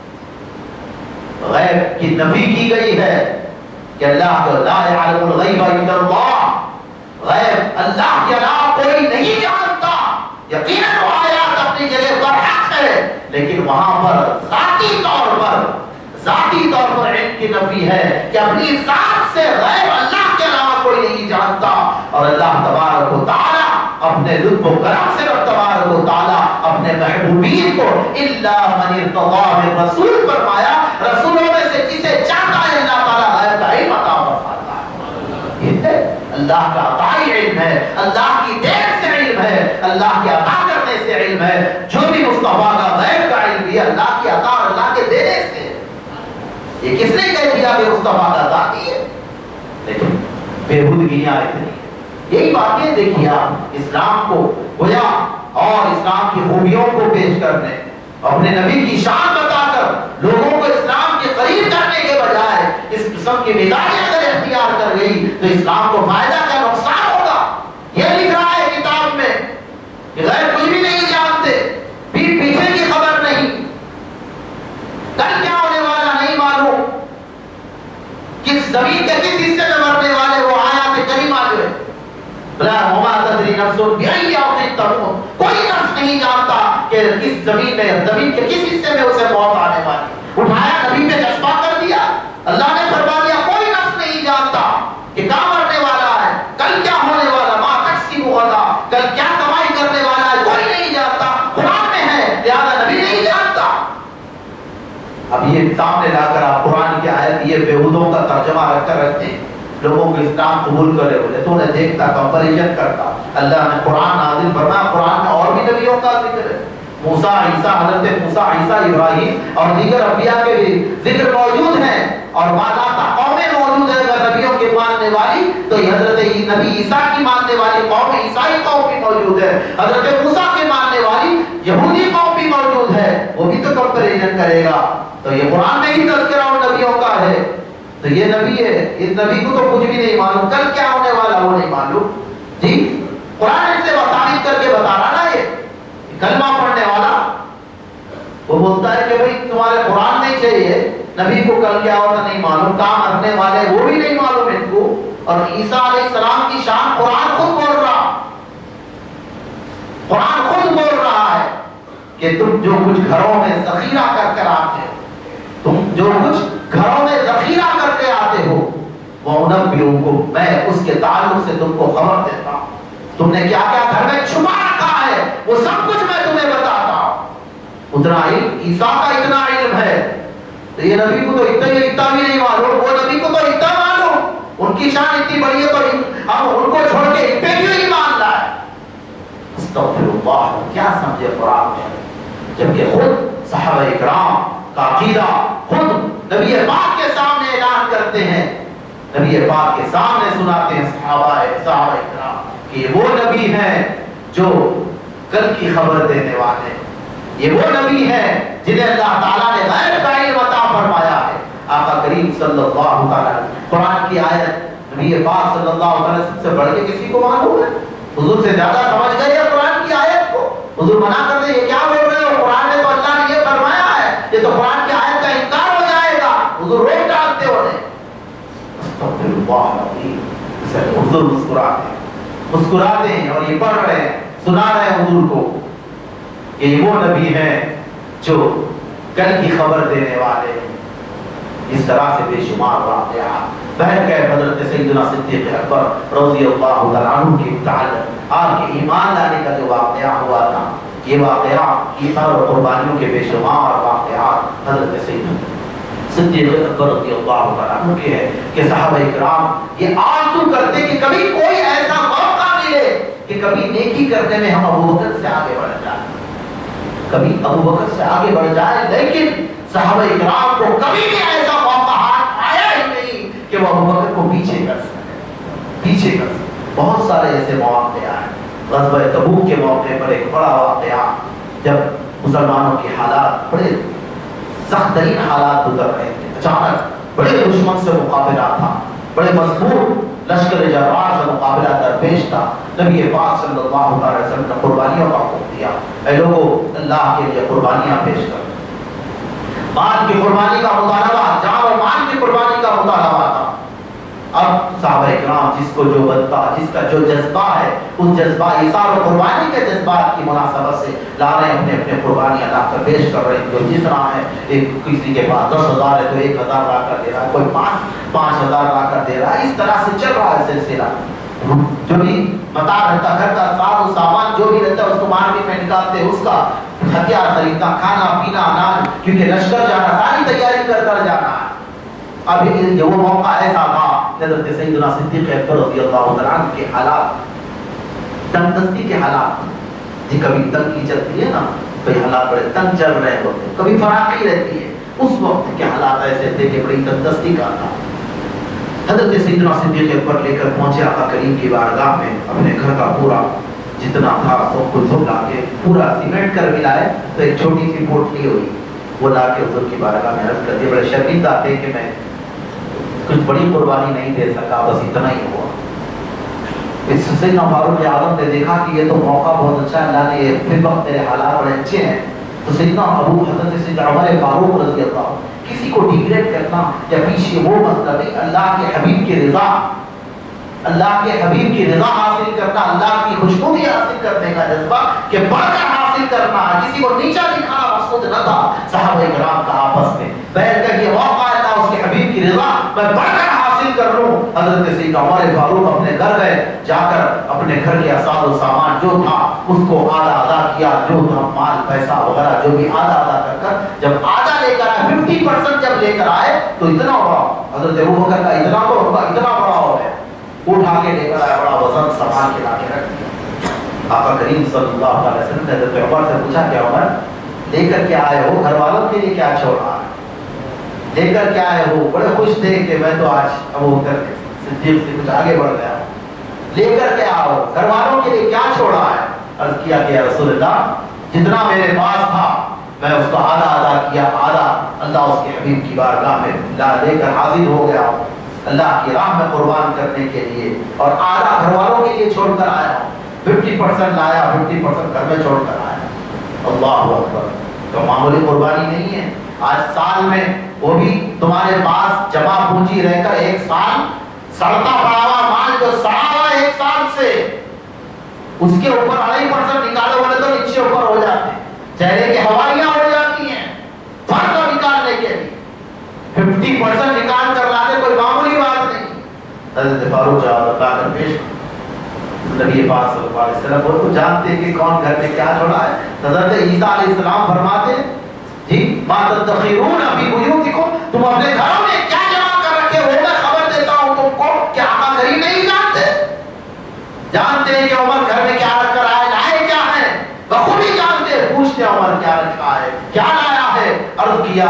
غیب کی نفی کی گئی ہے کہ اللہ کو لا یعلم الغیب الا اللہ، غیب اللہ کے علاوہ کوئی نہیں جانتا، یقیناً وہ آیات اپنی جگہ پر حق ہے، لیکن وہاں پر ذاتی طور پر علم کی نفی ہے کہ اپنی ذات سے غیب اللہ کے علاوہ کوئی نہیں جانتا، اور اللہ تبارک و تعالی اپنے لطف و کرم سے رب تبارک و تعالی اپنے محبوبین کو الا من ارتضی من رسول فرمایا، रसूलों में से जिसे चाहता है अल्लाह ताला गैब का इल्म अता फरमाता है। ये है अल्लाह का अताई इल्म है, अल्लाह की देन से इल्म है, अल्लाह के अता करने से इल्म है। जो भी मुस्तफा का गैब का इल्म है अल्लाह की अता, अल्लाह के देने से। ये किसने कह दिया कि मुस्तफा का जाती है? लेकिन बेहुदगियां इतनी, यही बातें देखिए आप इस्लाम को गोया और इस्लाम की खूबियों को पेश करने, अपने नबी की शान बताकर लोगों को इस्लाम के करीब करने के बजाय इस किस्म की मिजाज अगर इख्तियार कर गई तो इस्लाम को फायदा क्या नुकसान होगा। यह लिख रहा है किताब में कि गैर कुछ भी नहीं जानते, पीठ पीछे की खबर नहीं, कल क्या होने वाला नहीं मालूम, किस जमीन के किस हिस्से में मरने वाले वो आयत करीमा जो है कोई नफ्स नहीं जानता कि किस जमीन में, जमीन के किस हिस्से में उसे मौत आने वाली। उठाया नबी पे जज्बा कर दिया, अल्लाह ने फरमा दिया कोई नफ्स नहीं जानता कि कहाँ मरने वाला है, कल क्या होने वाला, मा तक्सिबु गदा, कल क्या कमाई करने वाला है, कोई नहीं जानता। कुरान में है, लिहाजा नबी नहीं जानता। अब ये सामने लाकर आप कुरान की आयत, ये बेहूदों का तर्जमा रखकर रखते हैं, लोगों को इस्लाम कबूल करे बोले तो उन्हें देखता, कंपैरिजन करता। अल्लाह ने कुरान नाज़िल फरमाया, कुरान में और भी नबियों का जिक्र है, मूसा, ईसा, हज़रत मूसा, ईसा, इब्राहीम और दीगर अंबिया के भी जिक्र मौजूद हैं और बाकायदा कौमें मौजूद है। अगर नबियों के मानने वाली तो हज़रत नबी ईसा की मानने वाली कौम, ईसाई कौम भी मौजूद है, हज़रत मूसा के मानने वाली यहूदी कौम भी मौजूद है, वो भी तो कंपैरिजन करेगा। तो ये कुरान में ही तज़किरा उन नबियों का है। तो ये नबी है, इस नबी को तो कुछ भी नहीं मालूम, कल क्या होने वाला वो नहीं मालूम जी। कुरान से वसाबित करके बता रहा ना, ये कलमा पढ़ने वाला वो बोलता है कि भाई तुम्हारे कुरान नहीं चाहिए, नबी को कल क्या होता नहीं मालूम, कहाँ मरने वाले वो भी नहीं मालूम इनको। और ईसा अलैहिस्सलाम की शान कुरान खुद बोल रहा, कुरान खुद बोल रहा है कि तुम जो कुछ घरों में ज़ख़ीरा कर आते हो, तुम जो कुछ घरों में ज़ख़ीरा करके आते हो, वो नबियों को मैं उसके ताल्लुक से तुमको खबर देता हूँ। तुमने क्या क्या घर में छुपा रखा है वो सब कुछ मैं तुम्हें बताता हूँ। उतना इल्म ईसा का इतना इल्म है, तो ये नबी को तो इतना भी नहीं मालूम, वो नबी को तो इतना मालूम, उनकी शान इतनी बड़ी है, तो हम उनको छोड़ के इन पे क्यों ईमान लाए? अस्तग़फिरुल्लाह, क्या समझे कुरान में, जबकि खुद सहाबा इकराम का अकीदा खुद नबी पाक के सामने ऐलान करते हैं, नबी पाक के सामने सुनाते हैं सहाबा इकराम कि वो नबी हैं जो कल की खबर देने वाले, ये वो नबी हैं जिन्हें अल्लाह ताला ने गैब का इल्म अता फरमाया है। आका करीम सल्लल्लाहु अलैहि कुरान की आयत नबी पाक सल्लल्लाहु अलैहि वसल्लम से बढ़ के किसी को मालूम है? हुजूर से ज्यादा समझ गए हैं कुरान की आयत को। हुजूर मना कर दे, ये क्या बोल रहे हो, कुरान में तो अल्लाह ने ये फरमाया है, ये तो कुरान की आयत का इनकार हो जाएगा। हुजूर रोक डालते हो उन्हें। अस्तग़फिरुल्लाह, हुजूर मुस्कुराते हैं और ये पढ़ रहे हैं, सुना रहे हैं हुजूर को, ये वो नबी हैं जो कल की खबर देने वाले हैं। इस तरह से बेशुमार वाक़यात बहन के हज़रत सैयदना सिद्दीक़ अकबर रज़ियल्लाहु तआला अन्हु के मुताल्लिक़ आपके ईमान लाने का जो वाक़या हुआ था, ये वाक़या ईमान और कुर्बानियों के बेशुमार वाक़यात हज़रत सैयदना सिद्दीक़ अकबर रज़ियल्लाहु तआला अन्हु के है कि सहाबा इकराम ये आरज़ू करते कि कभी कोई ऐसा मौका मिले कि कभी नेकी करने में हम अबू बकर से आगे बढ़ जाए, कभी अबू बकर से आगे बढ़ जाए। लेकिन सहाबा इकराम को कभी भी ऐसा मौका हाथ आया ही नहीं कि वो अबू बकर को पीछे कर सके। बहुत सारे ऐसे मौके आए। ग़ज़वा तबूक के मौके पर एक बड़ा वाक़या, जब मुसलमानों के हालात बड़े सख्त तरीन हालात गुजर रहे थे, अचानक बड़े दुश्मन से मुकाबला था, बड़े मजबूत लश्कर जर्रार से मुकाबला दरपेश था। नबी पाक सल्लल्लाहु अलैहि वसल्लम ने कुर्बानियों का हुक्म दिया, ऐ लोगों अल्लाह के लिए कुर्बानियां पेश करो। माल की कुर्बानी का मुतालबा, जान और माल की कुर्बानी का मुतालबा था। अब सहाबा इकराम जिसको जो बनता, जिसका जो जज्बा है, उस जज्बा इसार और कुर्बानी के जज्बात की मुनासबत से ला रहे अपने अपने कुर्बानियां लाकर पेश कर रहे हैं। जो जितना है, एक किसी के पास 10,000 है तो 1,000 लाकर दे रहा है, कोई 5,000 लाकर दे रहा है। इस तरह से चल रहा है सिलसिला। जो भी मता रहता, घर का सामान जो भी रहता है उसको मार्केट में निकालते, उसका ہتھیار خریدنا، کھانا پینا، اناج، کیونکہ لشکر جانا، ساری تیاری کر کر جانا ہے۔ ابھی یہ وہ موقع ایسا تھا حضرت سیدنا صدیق اکبر رضی اللہ عنہ کے حالات، تنگ دستی کے حالات، یہ کبھی تنگی چلتی ہے نا، کئی حالات بڑے تنگ چل رہے ہوتے ہیں، کبھی فراخی رہتی ہے، اس وقت کے حالات ایسے تھے کہ بڑی تنگ دستی کا تھا۔ حضرت سیدنا صدیق اکبر لے کر پہنچے آقا کریم کی بارگاہ میں، اپنے گھر کا پورا جتنا تھا سب کچھ لا کے پورا سیمنٹ کر ملائے تو ایک چھوٹی سی پوٹلی ہوئی، وہ لا کے حضور کی بارگاہ میں عرض کر دیا۔ بڑے شرمندہ تھے کہ میں کچھ بڑی قربانی نہیں دے سکا، بس اتنا ہی ہوا۔ اس سیدنا فاروق اعظم نے دیکھا کہ یہ تو موقع بہت اچھا ہے، اللہ نے پھر وقت میرے حالات بڑے اچھے ہیں، تو سیدنا ابو حضرت سیدنا عمر فاروق رضی اللہ، کسی کو ڈیگریڈ کرنا یا پیچھے وہ مسئلہ نہیں، اللہ کے حبیب کی رضا، اللہ کے حبیب کی رضا حاصل کرنا، اللہ کی خوشنودی حاصل کرنے کا جذبہ کہ بڑھ کر حاصل کرنا، کسی کو نیچا دکھانا مقصود نہ تھا صحابہ کرام کا آپس میں بیٹھ کر یہ موقع ہے اس کے حبیب کی رضا میں بڑھ کر حاصل کر لوں۔ حضرت سیدنا عمر فاروق اپنے گھر گئے، جا کر اپنے گھر کے اساس و سامان جو تھا اس کو آدھا آدھا کیا، جو تھا مال پیسہ وغیرہ جو بھی آدھا آدھا کر کر جب آدھا لے کر آئے 50% جب لے کر آئے تو اتنا بڑا حضرت ابوبکر کا اتنا تو ہوگا، اتنا بڑا ہو گیا، اٹھا کے لے کر آیا، بڑا وزن سامان کے لا کے رکھ دیا۔ آقا کریم صلی اللہ علیہ وسلم نے حضرت عمر سے پوچھا کہ عمر لے کر کے آئے ہو، گھر والوں کے لیے کیا چھوڑا ہے، لے کر کے آئے ہو؟ بڑے خوش تھے کہ میں تو آج ابوبکر صدیق سے کچھ آگے بڑھ گیا، لے کر کے آؤ، گھر والوں کے لیے کیا چھوڑا ہے؟ عرض کیا کہ یا رسول اللہ جتنا میرے پاس تھا میں اس کا آدھا آدھا کیا، آدھا اللہ اس کے حبیب کی بارگاہ میں لا لے کر حاضر ہو گیا ہوں اللہ کی راہ میں قربان کرنے کے لیے، اور آدھا گھر والوں کے لیے چھوڑ کر آیا ہوں، 50% لایا، 50% گھر میں چھوڑ کر آیا۔ اللہ اکبر، تو معمولی قربانی نہیں ہے۔ آج سال میں وہ بھی تمہارے پاس جمع پونجی رہ کر ایک سال سڑتا پڑا ہوا مال جو سڑا ہوا ایک سال سے، اس کے اوپر 2.5% نکالو بولے تو نیچے اوپر ہو جاتے ہیں، چہرے کی ہوائیاں اڑ جاتی ہیں فرض نکالنے کے لیے، 50% نکال کر لانے کوئی معمولی بات نہیں۔ حضرت فاروق جواب لا کر پیش نبی پاک صلی اللہ علیہ وسلم وہ جانتے کہ کون گھر میں کیا چھوڑا ہے۔ حضرت عیسیٰ علیہ السلام فرماتے جی ما تدخرون فی بیوتکم، تم اپنے گھروں میں کیا جمع کر رکھے ہو، میں خبر دیتا ہوں تم کو، کیا آقا کریم نہیں جانتے؟ جانتے ہیں کہ عمر گھر میں کیا رکھ کر آئے، لائے کیا ہے، بخوبی جانتے، پوچھتے عمر کیا رکھا ہے، کیا لایا ہے؟ عرض کیا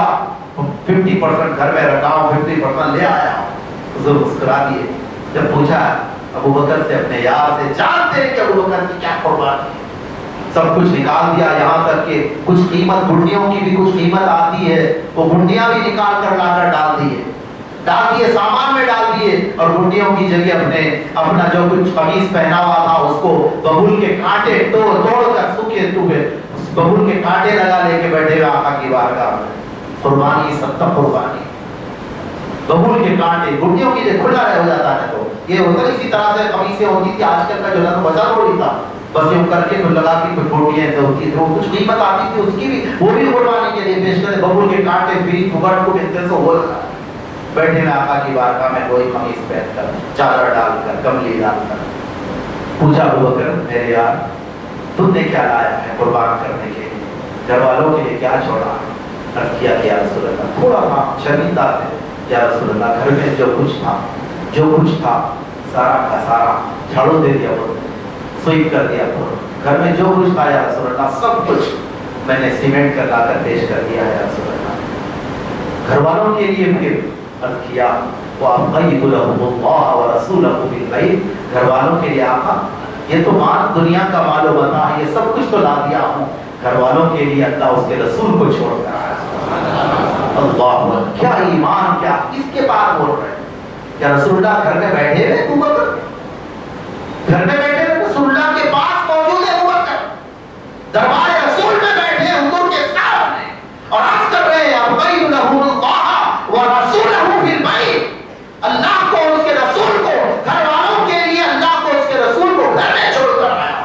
50% گھر میں رکھا ہوں، 50% لے آیا ہوں۔ حضور مسکرا دیے، جب پوچھا ابوبکر سے اپنے یار سے، جانتے ہیں کہ ابوبکر کی کیا قربانی ہے، سب کچھ نکال دیا، یہاں تک کہ کچھ قیمت گھنٹیوں کی بھی کچھ قیمت آتی ہے، وہ گھنٹیاں بھی نکال کر لا کر ڈال دیے سامان میں ڈال دیے، اور گھنٹیوں کی جگہ اپنا جو کچھ قمیص پہنا ہوا تھا اس کو ببول کے کانٹے توڑ کر سوکھے ببول کے کانٹے لگا لے کے بیٹھے ہوئے آقا کی بارگاہ میں، قربانی ستم قربانی، ببول کے کانٹے گھنٹیوں کی جگہ کھلا ہو جاتا ہے تو یہ ہوتا ہے۔ اسی طرح سے قمیصیں ہوتی تھی، آج کل کا جو نظر بچا تھوڑی تھا، بس یوں کر کے پھر لگا کے پھر گھوٹیاں ہوتی تھی، کچھ قیمت آتی تھی اس کی بھی، وہ بھی قربانی کے لیے پیش کرے، ببول کے کانٹے فری پھگڑ کو اتنے سے ہو لگا بیٹھے میں آقا کی بارگاہ میں وہی قمیص پہن کر، چادر ڈال کر، کملی ڈال کر۔ پوچھا ابوبکر میرے یار تم نے کیا لایا ہے قربان کرنے کے لیے، گھر والوں کے لیے کیا چھوڑا؟ عرض کیا کہ یا رسول اللہ، تھوڑا تھا شرمندہ تھے، یا رسول اللہ گھر میں جو کچھ تھا سارا کا سارا جھاڑو دے دیا، سوئپ کر دیا، گھر میں جو کچھ تھا یا رسول اللہ سب کچھ میں نے سیمنٹ کر لا کر پیش کر دیا ہے یا رسول اللہ۔ گھر والوں کے لیے پھر عرض کیا وَأَبْقَيْتُ لَهُمُ اللَّهَ وَرَسُولَهُ بِالْغَيْبِ، گھر والوں کے لیے آقا یہ تو مال دنیا کا مال و متاع ہے، یہ سب کچھ تو لا دیا ہوں، گھر والوں کے لیے اللہ اس کے رسول کو چھوڑ کر آیا۔ اللہ کیا ایمان، کیا اس کے بعد بول رہے ہیں کیا رسول اللہ گھر میں بیٹھے ہوئے، ابوبکر گھر میں بیٹھے ہوئے، رسول اللہ کے پاس موجود ہے، ابوبکر دربار رسول میں بیٹھے حضور کے سامنے اور عرض کر رہے ہیں ابقیت لهم اللہ ورسولہ فی البیت، اللہ کو اس کے رسول کو، گھر والوں کے لیے اللہ کو اس کے رسول کو گھر میں چھوڑ کر آیا۔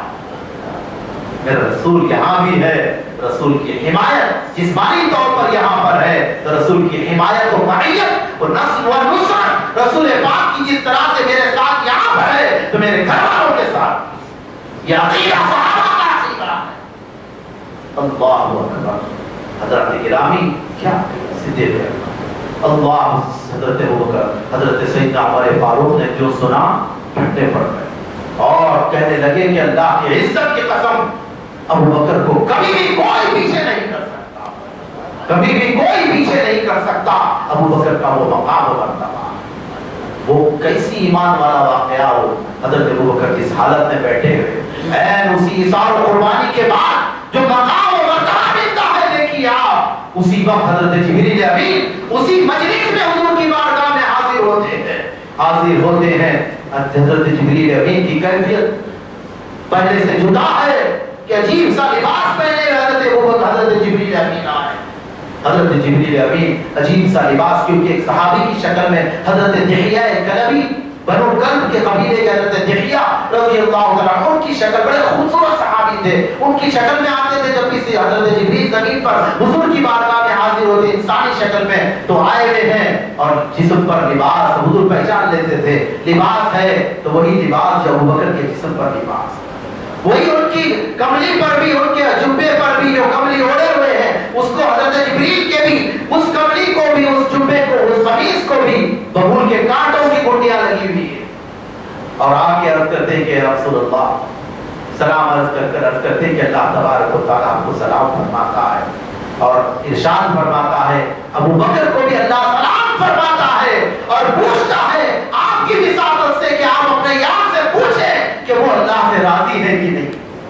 میرا رسول یہاں بھی ہے، رسول کی حمایت جسمانی طور پر یہاں پر ہے، تو رسول کی حمایت و معیت و نصر و نصرت رسول پاک کی جس طرح سے میرے ساتھ یہاں پر ہے تو میرے گھر والوں کے ساتھ، یہ عقیدہ صحابہ کا عقیدہ ہے، اللہ اکبر. حضرت گرامی کیا صدیق اللہ حضرت ابوبکر حضرت سیدنا عمر فاروق نے جو سنا ٹھنڈے پڑ گئے اور کہنے لگے کہ اللہ کی عزت کی قسم ابوبکر کو کبھی بھی کوئی پیچھے نہیں کر سکتا, کبھی بھی کوئی پیچھے نہیں کر سکتا. ابوبکر کا وہ مقام و مرتبہ, وہ کیسی ایمان والا واقعہ ہو. حضرت ابوبکر اس حالت میں بیٹھے ہوئے این اسی اثار و قربانی کے بعد جو مقام و مرتبہ ملتا ہے, دیکھیے آپ اسی وقت حضرت جبریل امین اسی مجلس میں حضور کی بارگاہ میں حاضر ہوتے ہیں. حضرت جبریل امین کی کیفیت پہلے سے جدا ہے کہ عجیب سا لباس پہنے حضرت ابوبکر حضرت جبریل امین آئے. حضرت جبریل امین عجیب سا لباس, کیونکہ ایک صحابی کی شکل میں حضرت دحیہ کلبی بنو کلب کے قبیلے کے حضرت دحیہ رضی اللہ تعالیٰ عنہ, ان کی شکل بڑے خوبصورت صحابی تھے, ان کی شکل میں آتے تھے. جب کسی حضرت جبریل زمین پر حضور کی بارگاہ میں حاضر ہوتے انسانی شکل میں تو آئے ہوئے ہیں اور جسم پر لباس, حضور پہچان لیتے تھے لباس ہے تو وہی لباس جو ابوبکر کے جسم پر لباس, وہی ان کی کملی پر بھی, ان کے جبے پر بھی جو کملی اوڑے ہوئے ہیں اس کو حضرت جبریل کے بھی اس کملی کو بھی, اس جبے کو, اس قمیص کو بھی ببول کے کانٹوں کی گھنڈیاں لگی ہوئی ہیں. اور آ کے عرض کرتے ہیں کہ رسول اللہ سلام عرض کرتے ہیں کہ اللہ تبارک و تعالیٰ آپ کو سلام فرماتا ہے اور ارشاد فرماتا ہے. ابوبکر کو بھی اللہ سلام فرماتا ہے اور پوچھتا ہے آپ کی وساطت سے کہ آپ اپنے یار سے پوچھیں کہ وہ اللہ سے راضی ہے کہ نہیں.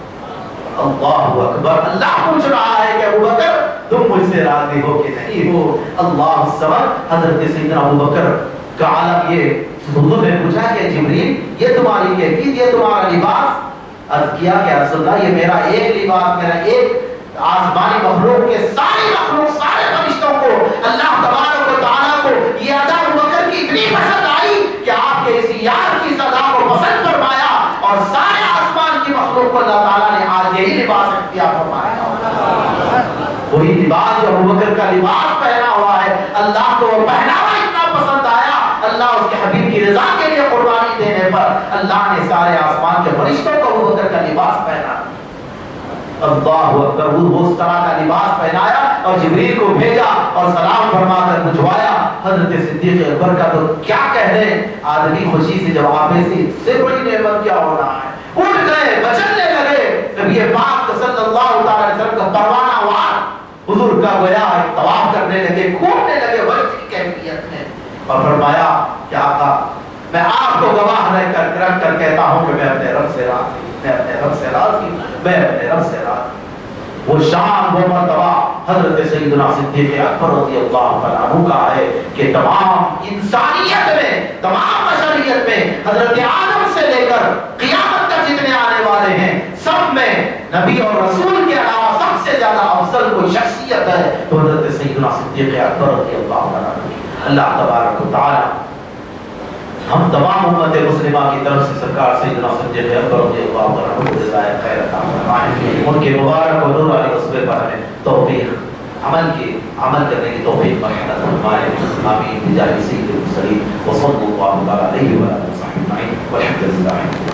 اللہ اکبر, اللہ پوچھ رہا ہے کہ ابوبکر تم مجھ سے راضی ہو کہ نہیں ہو. اللہ الصمد. حضرت سیدنا ابوبکر کا عالم یہ, حضور نے پوچھا کہ جبریل یہ تمہاری کیفیت, یہ تمہارا لباس. عرض کیا کہ رسول اللہ یہ میرا ایک لباس, میرا ایک آسمانی مخلوق کے ساری مخلوق سارے فرشتوں کو اللہ تبارک و تعالیٰ کو یہ ادا ابوبکر کی اتنی پسند آئی کہ آپ کے اس یار کی صدا کو پسند فرمایا اور سارے آسمان کی مخلوق کو اللہ تعالیٰ نے آج یہی لباس اختیار فرمایا. وہی لباس جو ابوبکر کا لباس پہنا ہوا ہے, اللہ کو وہ پہناوا اتنا پسند آیا, اللہ اس کے حبیب کی رضا کے لیے قربانی دینے پر اللہ نے سارے آسمان کے فرشتوں کو ابوبکر کا لباس پہنا. اللہ اکبر, وہ اس طرح کا لباس پہنایا اور جبریل کو بھیجا اور سلام فرما کر پوچھوایا. حضرت صدیق اکبر کا تو کیا کہنے, آدمی خوشی سے جب آپ سے بڑی نعمت کیا ہونا ہے, اٹھ گئے بچنے لگے. نبی پاک صلی اللہ علیہ وسلم کا پروانہ وار حضور کا گویا طواف کرنے لگے, گھومنے لگے وقت کی کیفیت میں اور فرمایا کہ آقا میں آپ کو گواہ رکھ کر کہتا ہوں کہ میں اپنے رب سے راضی, میں اپنے رب سے راضی, میں اپنے رب سے راضی. وہ شان وہ مرتبہ حضرت سیدنا صدیق اکبر رضی اللہ عنہ کا ہے کہ تمام انسانیت میں, تمام بشریت میں حضرت آدم سے لے کر قیامت تک جتنے آنے والے ہیں سب میں نبی اور رسول کے علاوہ سب سے زیادہ افضل کوئی شخصیت ہے تو حضرت سیدنا صدیق اکبر رضی اللہ عنہ. اللہ تبارک و تعالی ہم تمام امت مسلمہ کی طرف سے سرکار سیدنا صدیق اکبر رضی اللہ عنہ کو جزائے خیر عطا فرمائے. ان کے مبارک و نور علی رسول پر ہمیں توفیق عمل کرنے کی توفیق مرحمت فرمائے. آمین بجاہ سید المرسلین وصلی اللہ علیہ وآلہ وصحبہ اجمعین والحمد للہ.